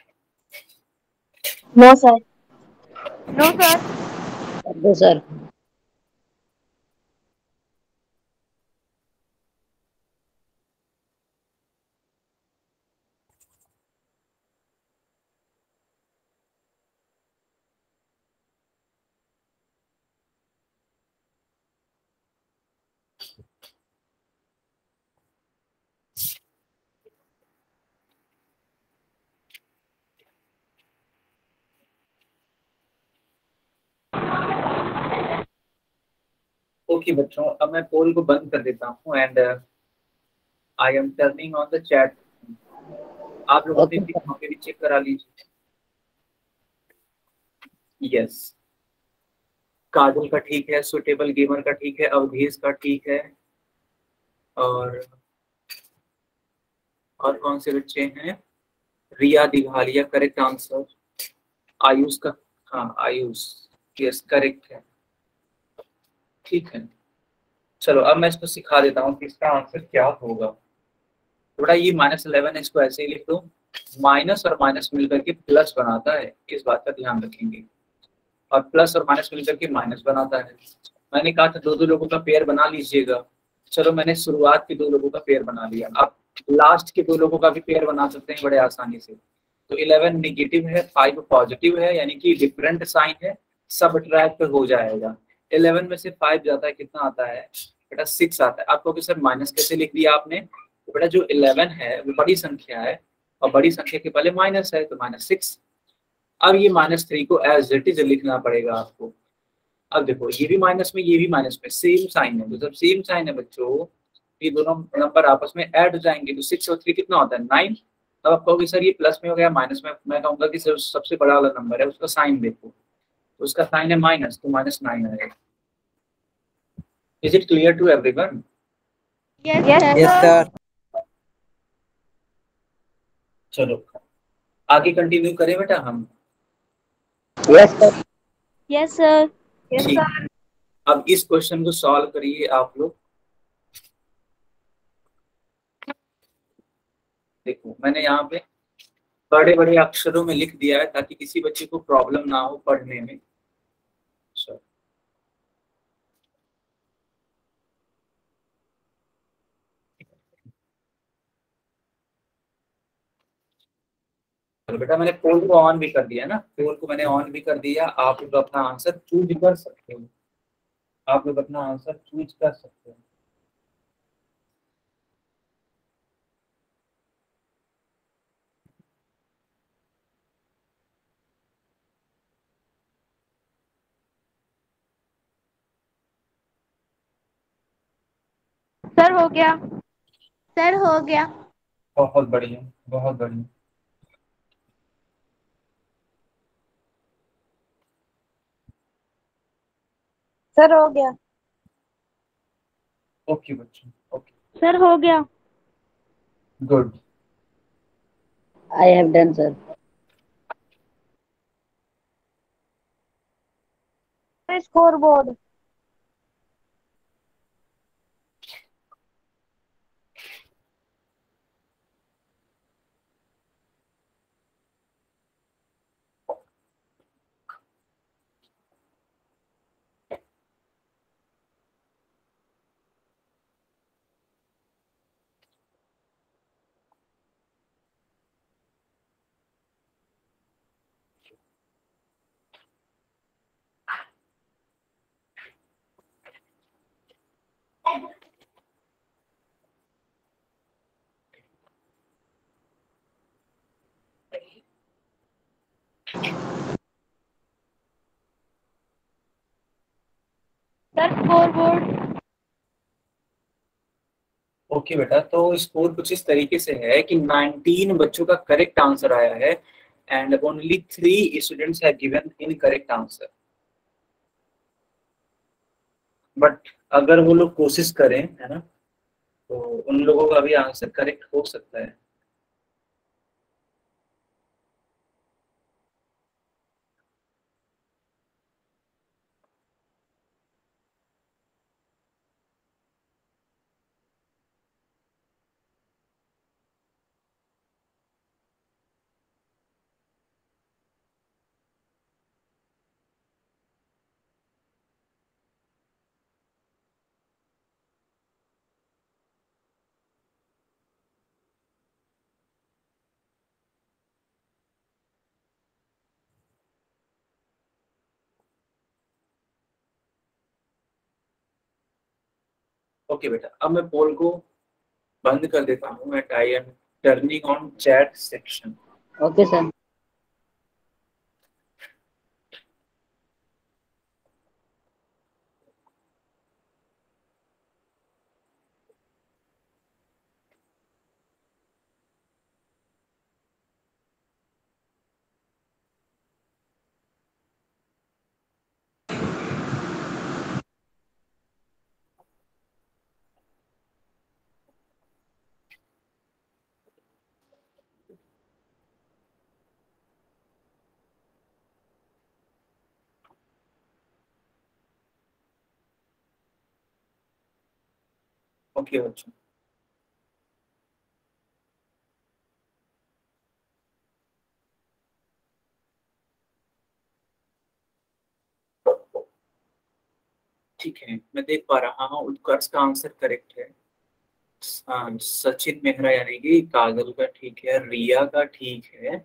Speaker 3: No sir.
Speaker 2: No sir.
Speaker 3: दो सर।
Speaker 1: ओके बच्चों, अब मैं पोल को बंद कर देता हूँ and I am turning on the chat. आप लोग अपनी
Speaker 3: ओके सर।
Speaker 1: कॉपी भी चेक करा लीजिए। यस, काजल का ठीक है, सुटेबल गेमर का ठीक है, अवधेश का ठीक है, और कौन से बच्चे हैं? Riya Dighalia correct answer. आयुष का, हाँ आयुष, यस करेक्ट है। ठीक है, चलो अब मैं इसको सिखा देता हूँ कि इसका आंसर क्या होगा। थोड़ा ये -11 है, इसको ऐसे ही लिख दो। माइनस और माइनस मिलकर के प्लस बनाता है, इस बात का ध्यान रखेंगे। और प्लस और माइनस मिलकर के माइनस बनाता है। मैंने कहा था दो दो लोगों का पेयर बना लीजिएगा। चलो मैंने शुरुआत के दो लोगों का पेयर बना लिया, आप लास्ट के दो लोगों का भी पेयर बना सकते हैं बड़े आसानी से। तो 11 नेगेटिव है, 5 पॉजिटिव है, यानी कि डिफरेंट साइन है, सब ट्रैक पे हो जाएगा। 11 में से 5 जाता है, कितना आता है बेटा? 6 आता है। आपको कि सर माइनस कैसे लिख दिया आपने? तो बेटा जो 11 है वो बड़ी संख्या है, और बड़ी संख्या के पहले माइनस है, तो -6। अब ये -3 को एज इट इज लिखना पड़ेगा आपको। अब देखो ये भी माइनस में, ये भी माइनस में, सेम साइन है। तो जब सेम साइन है बच्चों, ये दोनों नंबर आपस में ऐड हो जाएंगे, तो 6 और 3 कितना होता है? 9। अब आप कहोगे सर ये प्लस में हो गया माइनस में। मैं कहूंगा कि सर सबसे बड़ा वाला नंबर है, उसका साइन देखो, तो उसका साइन है माइनस, तो -9 आएगा। Is it clear to everyone?
Speaker 2: Yes,
Speaker 4: Yes,
Speaker 2: sir.
Speaker 4: sir.
Speaker 1: चलो आगे कंटिन्यू करें बेटा हम।
Speaker 3: Yes sir.
Speaker 2: Yes, sir.
Speaker 1: ठीक, अब इस क्वेश्चन को सॉल्व करिए आप लोग। देखो मैंने यहाँ पे बड़े बड़े अक्षरों में लिख दिया है ताकि किसी बच्चे को प्रॉब्लम ना हो पढ़ने में। चलो बेटा, मैंने पोल को ऑन भी कर दिया ना, पोल को मैंने ऑन भी कर दिया। आप लोग अपना आंसर चूज कर सकते हो, आप लोग अपना आंसर चूज कर सकते हो।
Speaker 2: सर हो गया। सर हो गया।
Speaker 1: बहुत बढ़िया, बहुत बढ़िया।
Speaker 3: सर हो गया।
Speaker 1: ओके बच्चों, ओके,
Speaker 2: सर हो गया।
Speaker 1: Good.
Speaker 3: I have done sir. Score board.
Speaker 2: Sir score board.
Speaker 1: Okay बेटा, तो स्कोर कुछ इस तरीके से है कि 19 बच्चों का करेक्ट आंसर आया है and only 3 students have given incorrect answer. But अगर वो लोग कोशिश करें, है ना, तो उन लोगों का भी आंसर करेक्ट हो सकता है। ओके बेटा, अब मैं पोल को बंद कर देता हूँ and I am turning on chat section.
Speaker 3: Okay sir.
Speaker 1: Okay बच्चों, ठीक है, मैं देख पा रहा हूँ उत्कर्ष का आंसर करेक्ट है। सचिन मेहरा यानी कि काजल का ठीक है, रिया का ठीक है,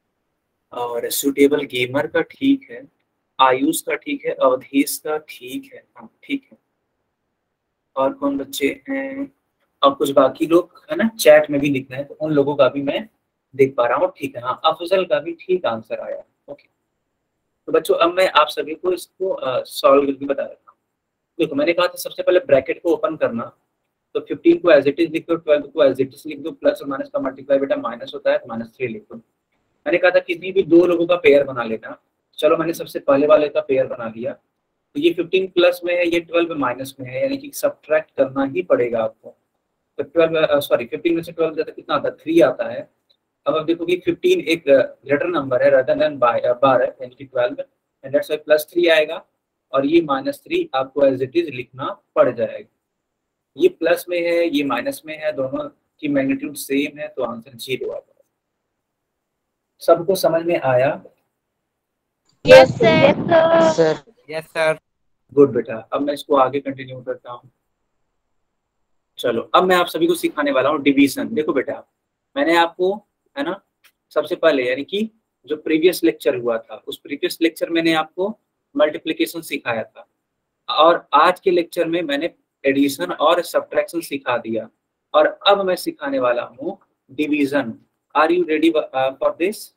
Speaker 1: और सुटेबल गेमर का ठीक है, आयुष का ठीक है, अवधेश का ठीक है। हाँ ठीक है, और कौन बच्चे हैं? और कुछ बाकी लोग है ना चैट में भी लिख रहे हैं, तो उन लोगों का भी मैं देख पा रहा हूँ। ठीक है, हाँ अफजल का भी ठीक आंसर आया। ओके, तो बच्चों अब मैं आप सभी को इसको सॉल्व करके बता देता हूँ। देखो मैंने कहा था सबसे पहले ब्रैकेट को ओपन करना, तो 15 को एज इट इज लिख दो, 12 को एज इट इज लिख दो, प्लस और माइनस का मल्टीप्लाई बेटा माइनस होता है, तो -3 लिख दो। मैंने कहा था किसी भी दो लोगों का पेयर बना लेना, चलो मैंने सबसे पहले वाले का पेयर बना लिया। तो ये 15 प्लस में है, ये 12 माइनस में है, यानी कि सब्ट्रैक्ट करना ही पड़ेगा आपको। तो 15 में से 12 जाता कितना आता है? 3 आता है। अब आप देखो कि 15 एक ग्रेटर नंबर है rather than 12, यानी कि 12, एंड दैट्स व्हाई +3 आएगा, और ये -3 आपको एज इट इज लिखना पड़ जाएगा। ये प्लस में है, ये माइनस में है, दोनों की मैग्नीट्यूड सेम है, तो आंसर 0 आता है। सबको समझ में आया?
Speaker 2: Yes sir.
Speaker 3: Sir
Speaker 4: yes sir.
Speaker 1: Good बेटा, अब मैं इसको आगे कंटिन्यू करता हूँ। चलो अब मैं आप सभी को सिखाने वाला हूँ डिवीजन। देखो बेटा, मैंने आपको है ना सबसे पहले यानी कि जो प्रीवियस लेक्चर हुआ था, उस प्रीवियस लेक्चर मैंने आपको मल्टीप्लिकेशन सिखाया था, और आज के लेक्चर में मैंने एडिशन और सब्ट्रैक्शन सिखा दिया, और अब मैं सिखाने वाला हूँ division. Are you ready for this?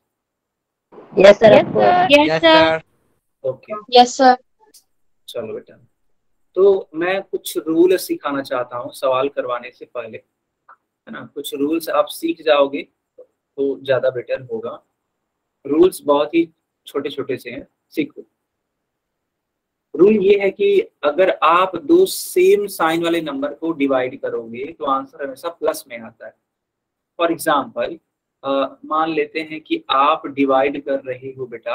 Speaker 3: Yes sir.
Speaker 4: Yes sir.
Speaker 1: Okay,
Speaker 2: yes sir.
Speaker 1: चलो बेटा, तो मैं कुछ रूल सिखाना चाहता हूँ सवाल करवाने से पहले, है ना। कुछ रूल्स आप सीख जाओगे तो ज्यादा बेटर होगा। रूल्स बहुत ही छोटे छोटे से हैं, सीखो। रूल ये है कि अगर आप दो सेम साइन वाले नंबर को डिवाइड करोगे तो आंसर हमेशा प्लस में आता है। फॉर एग्जाम्पल मान लेते हैं कि आप डिवाइड कर रहे हो बेटा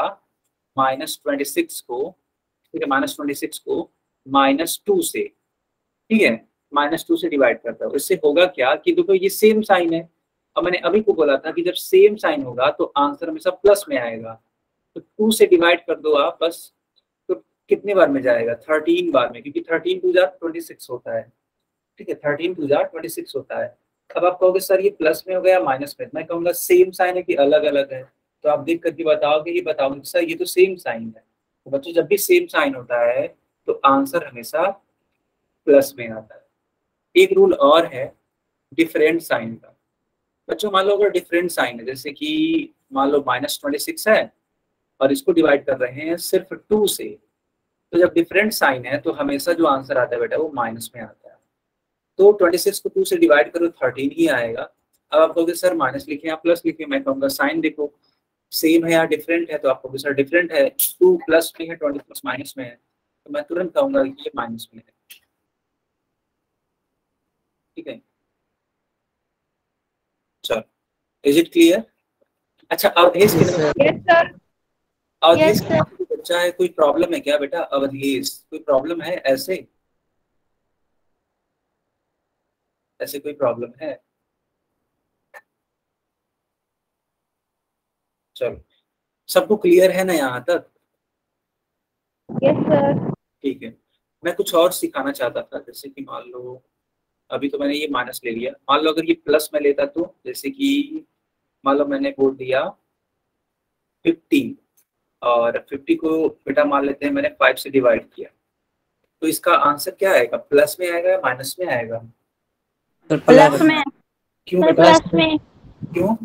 Speaker 1: -26 को, ठीक है, -26 को -2 से, ठीक है, -2 से डिवाइड करता हूँ। इससे होगा क्या कि देखो ये सेम साइन है, और मैंने अभी को बोला था कि जब सेम साइन होगा तो आंसर हमेशा प्लस में आएगा। तो 2 से डिवाइड कर दो आप बस, तो कितने बार में जाएगा? 13 बार में, क्योंकि 13 2 जा 26 होता है, ठीक है, 13 2 जा 26 होता है। अब आप कहोगे सर ये प्लस में हो गया माइनस में, मैं कहूँगा सेम साइन है कि अलग अलग है, तो आप देख करके बताओगे, ये बताओगे सर ये तो सेम साइन है। तो बच्चों जब भी सेम साइन होता है तो आंसर हमेशा प्लस में आता है। एक रूल और है डिफरेंट साइन का। बच्चों मान लो अगर डिफरेंट साइन है, जैसे कि मान लो -26 है और इसको डिवाइड कर रहे हैं सिर्फ 2 से, तो जब डिफरेंट साइन है तो हमेशा जो आंसर आता है बेटा वो माइनस में आता है। तो 26 को 2 से डिवाइड करो 13 ही आएगा। अब आप कहोगे सर माइनस लिखे या प्लस लिखे, मैं कहूँगा साइन देखो सेम है या डिफरेंट है, तो आप कहोगे सर डिफरेंट है, 2 प्लस में है 26 माइनस में है, तो मैं तुरंत कहूँगा कि ये माइनस में है, ठीक है। चलो, इज इट क्लियर? अच्छा, Avdhesh
Speaker 3: Yes, sir.
Speaker 2: Yes sir.
Speaker 1: Avdhesh
Speaker 2: Yes, sir.
Speaker 1: कोई बच्चा है, कोई प्रॉब्लम है क्या बेटा? अवधेश कोई प्रॉब्लम है? ऐसे ऐसे कोई प्रॉब्लम है? चलो, सबको क्लियर है ना यहाँ तक?
Speaker 2: Yes sir.
Speaker 1: ठीक है, मैं कुछ और सिखाना चाहता था, जैसे कि मान लो अभी तो मैंने ये माइनस ले लिया, मान लो अगर ये प्लस में लेता, तो जैसे कि मान लो मैंने बोल दिया 50, और 50 को बेटा मान लेते हैं मैंने 5 से डिवाइड किया, तो इसका आंसर क्या आएगा? प्लस में आएगा या माइनस में आएगा?
Speaker 2: प्लस में।
Speaker 1: क्यों
Speaker 2: सर
Speaker 1: बेटा?
Speaker 2: प्लस में।
Speaker 1: क्यों?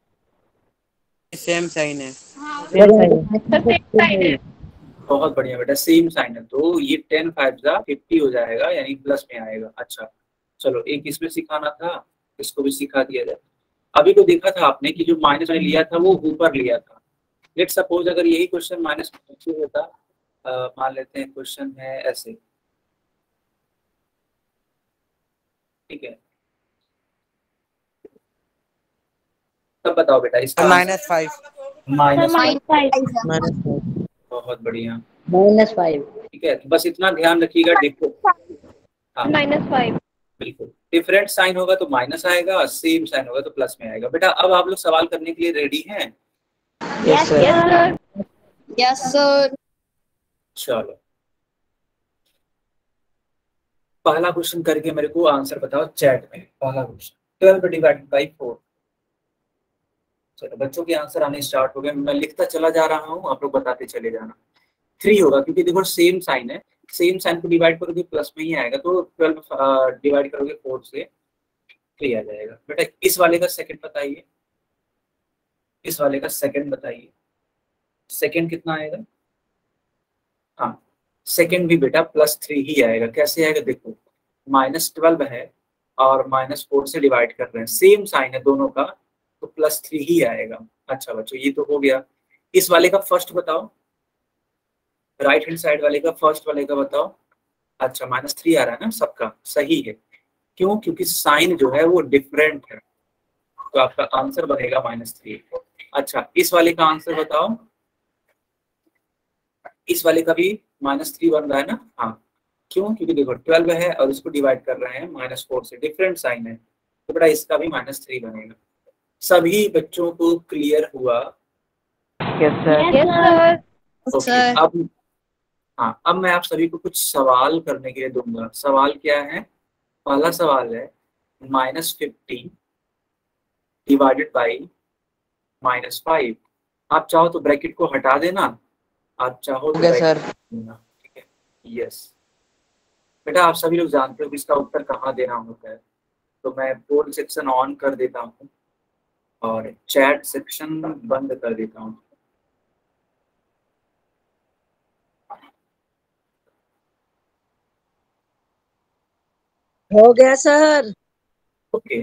Speaker 4: सेम साइन है।
Speaker 2: सर सेम साइन है।
Speaker 1: बहुत बढ़िया बेटा, सेम साइन है, तो ये 10 5 जा 50 हो जाएगा, यानी प्लस में आएगा। अच्छा चलो, एक इसमें सिखाना था, इसको भी सिखा दिया जाए। अभी तो देखा था आपने कि जो माइनस में लिया था वो ऊपर लिया था। लेट सपोज अगर यही क्वेश्चन माइनस में होता, मान लेते हैं क्वेश्चन है ऐसे, ठीक है, तब बताओ बेटा इसका
Speaker 4: -5।
Speaker 1: -5। बहुत बढ़िया,
Speaker 3: -5।
Speaker 1: ठीक है, तो बस इतना ध्यान रखिएगा। देखो हाँ
Speaker 2: -5।
Speaker 1: बिल्कुल, डिफरेंट साइन होगा तो माइनस आएगा, सेम साइन होगा तो प्लस में आएगा। बेटा अब आप लोग सवाल करने के लिए रेडी हैं?
Speaker 2: Yes sir.
Speaker 3: Yes sir.
Speaker 1: चलो पहला क्वेश्चन करके मेरे को आंसर बताओ चैट में। पहला क्वेश्चन 12 डिवाइडेड बाई 4। चलो बच्चों के आंसर आने स्टार्ट हो गए, मैं लिखता चला जा रहा हूँ, आप लोग बताते चले जाना। 3 होगा क्योंकि देखो सेम साइन है, सेम साइन को डिवाइड करोगे प्लस में ही आएगा, तो 12 डिवाइड करोगे 4 से 3 आ जाएगा। बेटा इस वाले का सेकंड बताइए, इस वाले का सेकंड बताइए, सेकंड कितना आएगा? हाँ सेकंड भी बेटा +3 ही आएगा। कैसे आएगा देखो, -12 है और -4 से डिवाइड कर रहे हैं, सेम साइन है दोनों का, तो +3 ही आएगा। अच्छा बच्चों ये तो हो गया। इस वाले का फर्स्ट बताओ, राइट हैंड साइड वाले का फर्स्ट वाले का बताओ। अच्छा -3 आ रहा है ना, सबका सही है। क्यों? क्योंकि साइन जो है वो डिफरेंट है, तो आपका आंसर बनेगा -3। अच्छा इस वाले का आंसर बताओ, इस वाले का भी -3 बन रहा है ना। हाँ क्यों? क्योंकि देखो 12 है और इसको डिवाइड कर रहे हैं -4 से, डिफरेंट साइन है, तो बेटा इसका भी -3 बनेगा। सभी बच्चों को क्लियर हुआ?
Speaker 2: Yes sir.
Speaker 1: ओके अब हाँ अब मैं आप सभी को कुछ सवाल करने के लिए दूंगा। सवाल क्या है? पहला सवाल है -50 डिवाइडेड बाई -5। आप चाहो तो ब्रैकेट को हटा देना, आप चाहो तो
Speaker 4: सर।
Speaker 1: देना, ठीक है। यस बेटा आप सभी लोग जानते हो कि इसका उत्तर कहाँ देना होता है, तो मैं पोल सेक्शन ऑन कर देता हूँ और चैट सेक्शन बंद कर देता हूँ।
Speaker 5: हो गया sir.
Speaker 1: Okay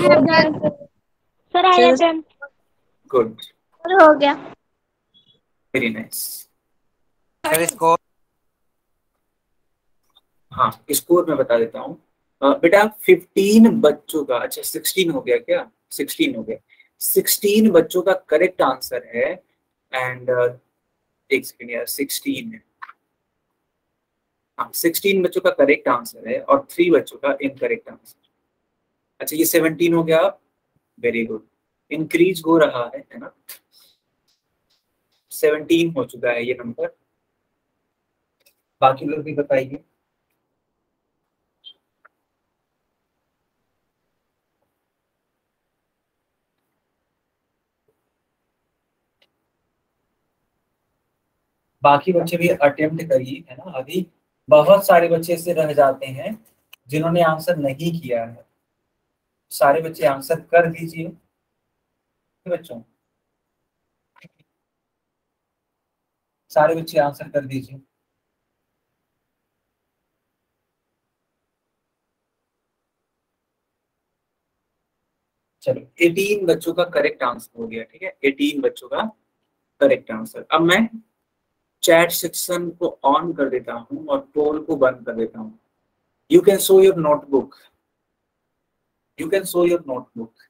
Speaker 2: sir I am
Speaker 1: good
Speaker 2: sir हो गया।
Speaker 1: Very nice.
Speaker 4: सर स्कोर
Speaker 1: हाँ स्कोर मैं बता देता हूँ। बेटा 15 बच्चों का, अच्छा 16 हो गया क्या? 16 हो गया। 16 बच्चों का करेक्ट आंसर है एंड एक सेकेंड यार, 16 है। हाँ 16 बच्चों का करेक्ट आंसर है और 3 बच्चों का इनकरेक्ट आंसर। अच्छा ये 17 हो गया, वेरी गुड, इंक्रीज हो रहा है ना। 17 हो चुका है ये नंबर। बाकी लोग भी बताइए। बाकी बच्चे भी अटेम्प्ट करिए, है ना। अभी बहुत सारे बच्चे ऐसे रह जाते हैं जिन्होंने आंसर नहीं किया है। सारे बच्चे आंसर कर दीजिए बच्चों, सारे बच्चे आंसर कर दीजिए। चलो 18 बच्चों का करेक्ट आंसर हो गया, ठीक है। 18 बच्चों का करेक्ट आंसर। अब मैं चैट सेक्शन को ऑन कर देता हूँ और पोल को बंद कर देता हूँ। You can show your notebook, you can show your notebook,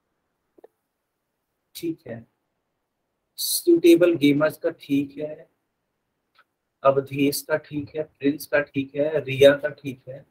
Speaker 1: ठीक है। सुटेबल गेमर्स का ठीक है, अवधेश का ठीक है, प्रिंस का ठीक है, रिया का ठीक है।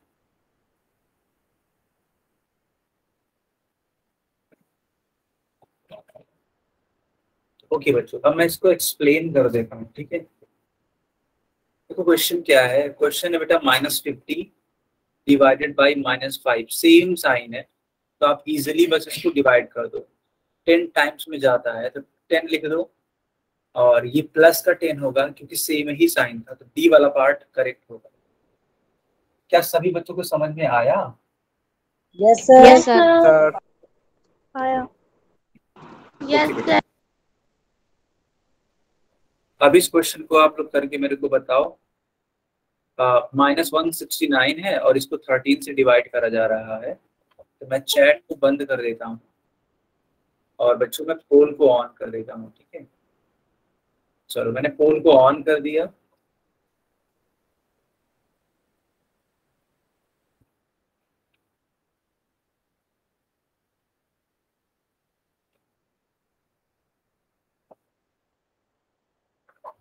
Speaker 1: ओके बच्चों अब मैं इसको एक्सप्लेन कर देता हूँ, ठीक है। देखो क्वेश्चन क्या है, क्वेश्चन है बेटा -50 डिवाइडेड बाई -5, सेम साइन है, तो आप इजीली बस इसको डिवाइड कर दो। 10 टाइम्स में जाता है तो 10 लिख दो, और ये प्लस का 10 होगा क्योंकि सेम ही साइन था, तो डी वाला पार्ट करेक्ट होगा। क्या सभी बच्चों को समझ में आया?
Speaker 5: Yes sir.
Speaker 2: Yes sir.
Speaker 4: Sir
Speaker 2: आया।
Speaker 1: Yes sir. अब इस क्वेश्चन को आप लोग करके मेरे को बताओ। -169 है और इसको 13 से डिवाइड करा जा रहा है, तो मैं चैट को बंद कर देता हूँ और बच्चों मैं पोल को ऑन कर देता हूँ, ठीक है। चलो मैंने पोल को ऑन कर दिया।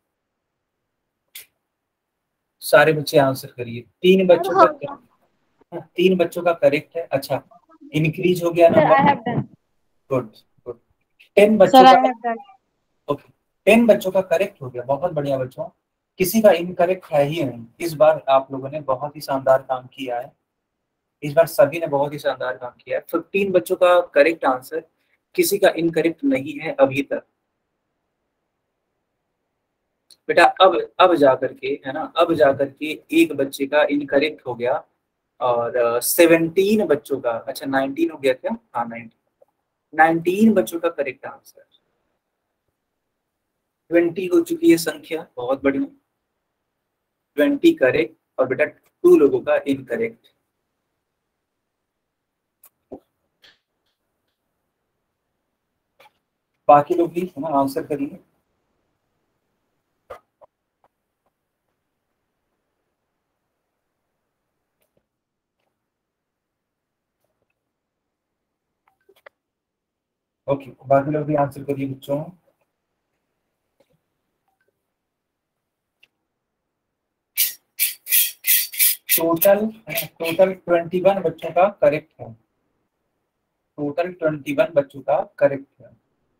Speaker 1: सारे बच्चे आंसर करिए। 3 बच्चों
Speaker 2: हो
Speaker 1: का
Speaker 2: गया।
Speaker 1: 3 बच्चों का करेक्ट है। अच्छा, इंक्रीज हो गया
Speaker 2: Sir, I
Speaker 1: number.
Speaker 2: have done.
Speaker 1: Good good. 10
Speaker 5: Sir,
Speaker 1: बच्चों
Speaker 5: I
Speaker 1: का,
Speaker 5: have done.
Speaker 1: ओके, 10 बच्चों का करेक्ट हो गया, बहुत बढ़िया बच्चों। किसी का इनकरेक्ट है ही नहीं। इस बार आप लोगों ने बहुत ही शानदार काम किया है। इस बार सभी ने बहुत ही शानदार काम किया है। 15 बच्चों का करेक्ट आंसर, किसी का इनकरेक्ट नहीं है अभी तक। बेटा अब जाकर के, है ना, अब जाकर के एक बच्चे का इनकरेक्ट हो गया। और 17 बच्चों का, अच्छा 19 हो गया क्या? हाँ 19 बच्चों का करेक्ट आंसर। 20 हो चुकी है संख्या, बहुत बढ़िया। 20 करेक्ट, और बेटा 2 लोगों का इनकरेक्ट। बाकी लोग भी, है ना, आंसर करिए। ओके, बाकी लोग भी आंसर करिए बच्चों। टोटल 21 बच्चों का करेक्ट है। टोटल 21 बच्चों का करेक्ट है।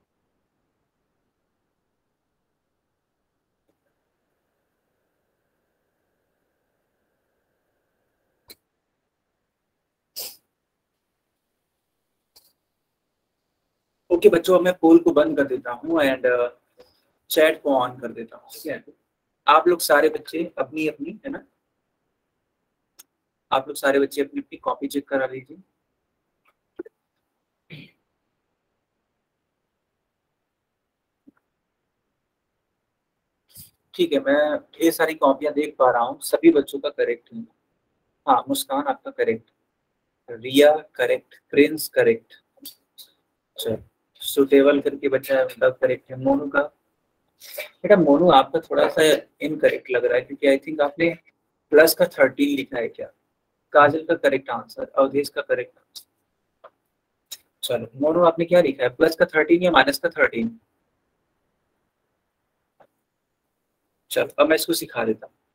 Speaker 1: ओके बच्चों, अब मैं पोल को बंद कर देता हूँ एंड चैट को ऑन कर देता हूँ, ठीक है? आप लोग सारे बच्चे अपनी अपनी, है ना, आप लोग सारे बच्चे अपनी अपनी कॉपी चेक करा लीजिए। ठीक है, मैं ढेर सारी कॉपियां देख पा रहा हूँ, सभी बच्चों का करेक्ट है। हाँ, मुस्कान आपका correct, Riya correct, Prince correct, चलो सुटेबल करके बच्चा है, मतलब करेक्ट है। मोनू का, बेटा मोनू आपका थोड़ा सा इनकरेक्ट लग रहा है, क्योंकि आई थिंक आपने प्लस का 13 लिखा है क्या? काजल का करेक्ट आंसर, अवधेश का करेक्ट आंसर। चलो मोनू, आपने क्या लिखा है, प्लस का 13 या माइनस का 13? चलो अब मैं इसको सिखा देता हूँ।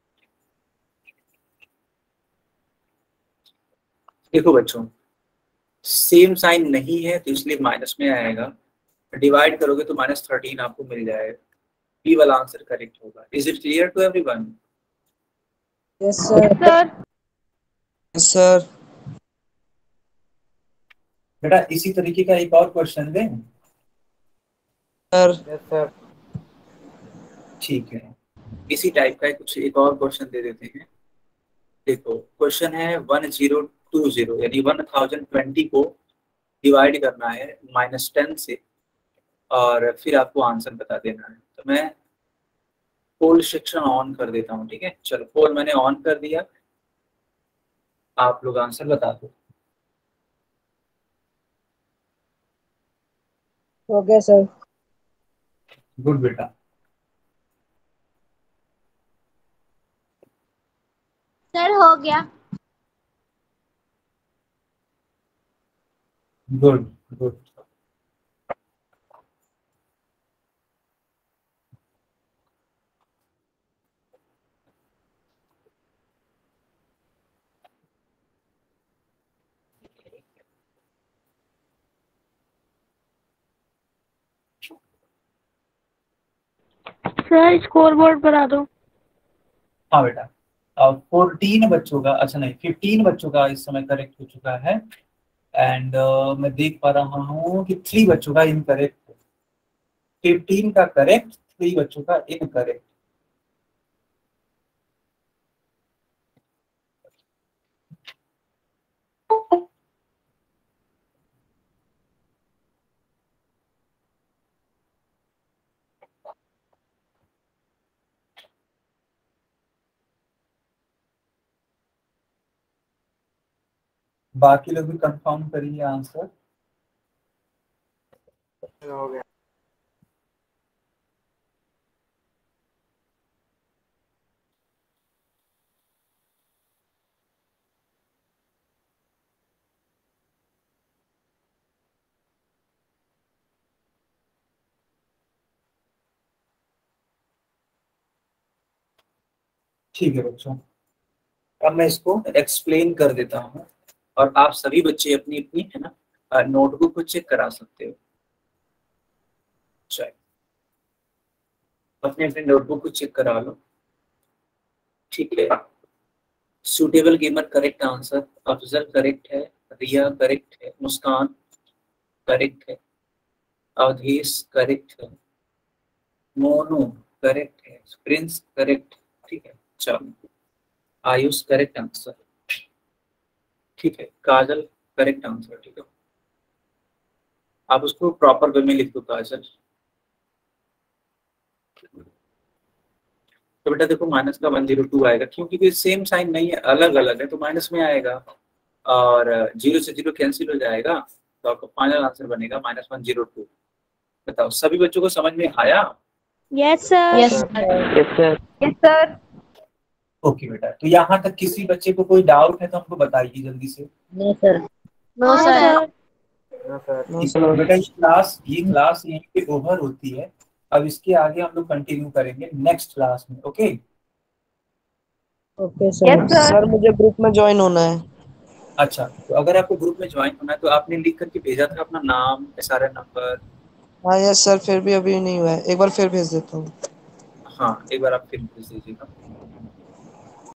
Speaker 1: देखो बच्चों, सेम साइन नहीं है तो इसलिए माइनस में आएगा। डिवाइड करोगे तो -13 आपको मिल जाएगा। बी वाला आंसर करेक्ट होगा। Is it clear to everyone?
Speaker 5: Yes, sir.
Speaker 2: Sir,
Speaker 4: Yes, sir.
Speaker 1: बेटा इसी तरीके का एक और क्वेश्चन दें?
Speaker 4: Sir. Yes, sir.
Speaker 1: ठीक है, इसी टाइप का कुछ एक और क्वेश्चन दे देते हैं। देखो क्वेश्चन है 1020, यानी 1020 को डिवाइड करना है -10 से, और फिर आपको आंसर बता देना है। तो मैं पोल सेक्शन ऑन कर देता हूँ, ठीक है? चलो पोल मैंने ऑन कर दिया, आप लोग आंसर बता दो।
Speaker 5: हो गया सर।
Speaker 1: गुड बेटा।
Speaker 2: sir हो गया।
Speaker 1: Good good.
Speaker 2: Sir score board बता दो।
Speaker 1: हाँ बेटा, 14 बच्चों का, अच्छा नहीं 15 बच्चों का इस समय करेक्ट हो चुका है। एंड मैं देख पा रहा हूँ कि 3 बच्चों का इनकरेक्ट है। 15 का करेक्ट, 3 बच्चों का इनकरेक्ट। बाकी लोग भी कंफर्म करिए आंसर।
Speaker 4: हो गया।
Speaker 1: ठीक है बच्चों, अब मैं इसको एक्सप्लेन कर देता हूँ और आप सभी बच्चे अपनी अपनी है ना नोटबुक को चेक करा सकते हो। चलिए अपने अपने नोटबुक को चेक करा लो। ठीक है, suitable gamer correct answer, Afzal correct है, रिया करेक्ट है, मुस्कान करेक्ट है, अवधेश करेक्ट है, मोनू करेक्ट है, प्रिंस करेक्ट। ठीक है, चलो आयुष करेक्ट आंसर। ठीक है, काजल करेक्ट आंसर। ठीक है, आप उसको प्रॉपर वे में लिख दो काजल। तो बेटा देखो माइनस का 102 आएगा, क्योंकि सेम साइन नहीं है, अलग अलग है तो माइनस में आएगा और 0 से 0 कैंसिल हो जाएगा तो आपका फाइनल आंसर बनेगा -102। बताओ सभी बच्चों को समझ में आया?
Speaker 2: Yes sir.
Speaker 3: Yes
Speaker 4: sir.
Speaker 3: Yes sir.
Speaker 1: Okay बेटा, तो यहाँ तक किसी बच्चे को कोई डाउट है तो हमको बताइए जल्दी से।
Speaker 5: No sir.
Speaker 3: No sir.
Speaker 4: No sir.
Speaker 1: तो बेटा ये क्लास यहीं पे ओवर होती है। अब इसके आगे हम लोग कंटिन्यू करेंगे नेक्स्ट क्लास में। Okay
Speaker 5: okay sir.
Speaker 3: Yes sir.
Speaker 4: Sir मुझे ग्रुप में ज्वाइन होना है।
Speaker 1: अच्छा, तो अगर आपको ग्रुप में ज्वाइन होना है तो आपने लिख करके भेजा था अपना नाम, सारा नंबर।
Speaker 4: हाँ यस सर, फिर भी अभी नहीं हुआ है, एक बार फिर भेज देता हूँ।
Speaker 1: हाँ एक बार आप फिर भेज दीजिएगा।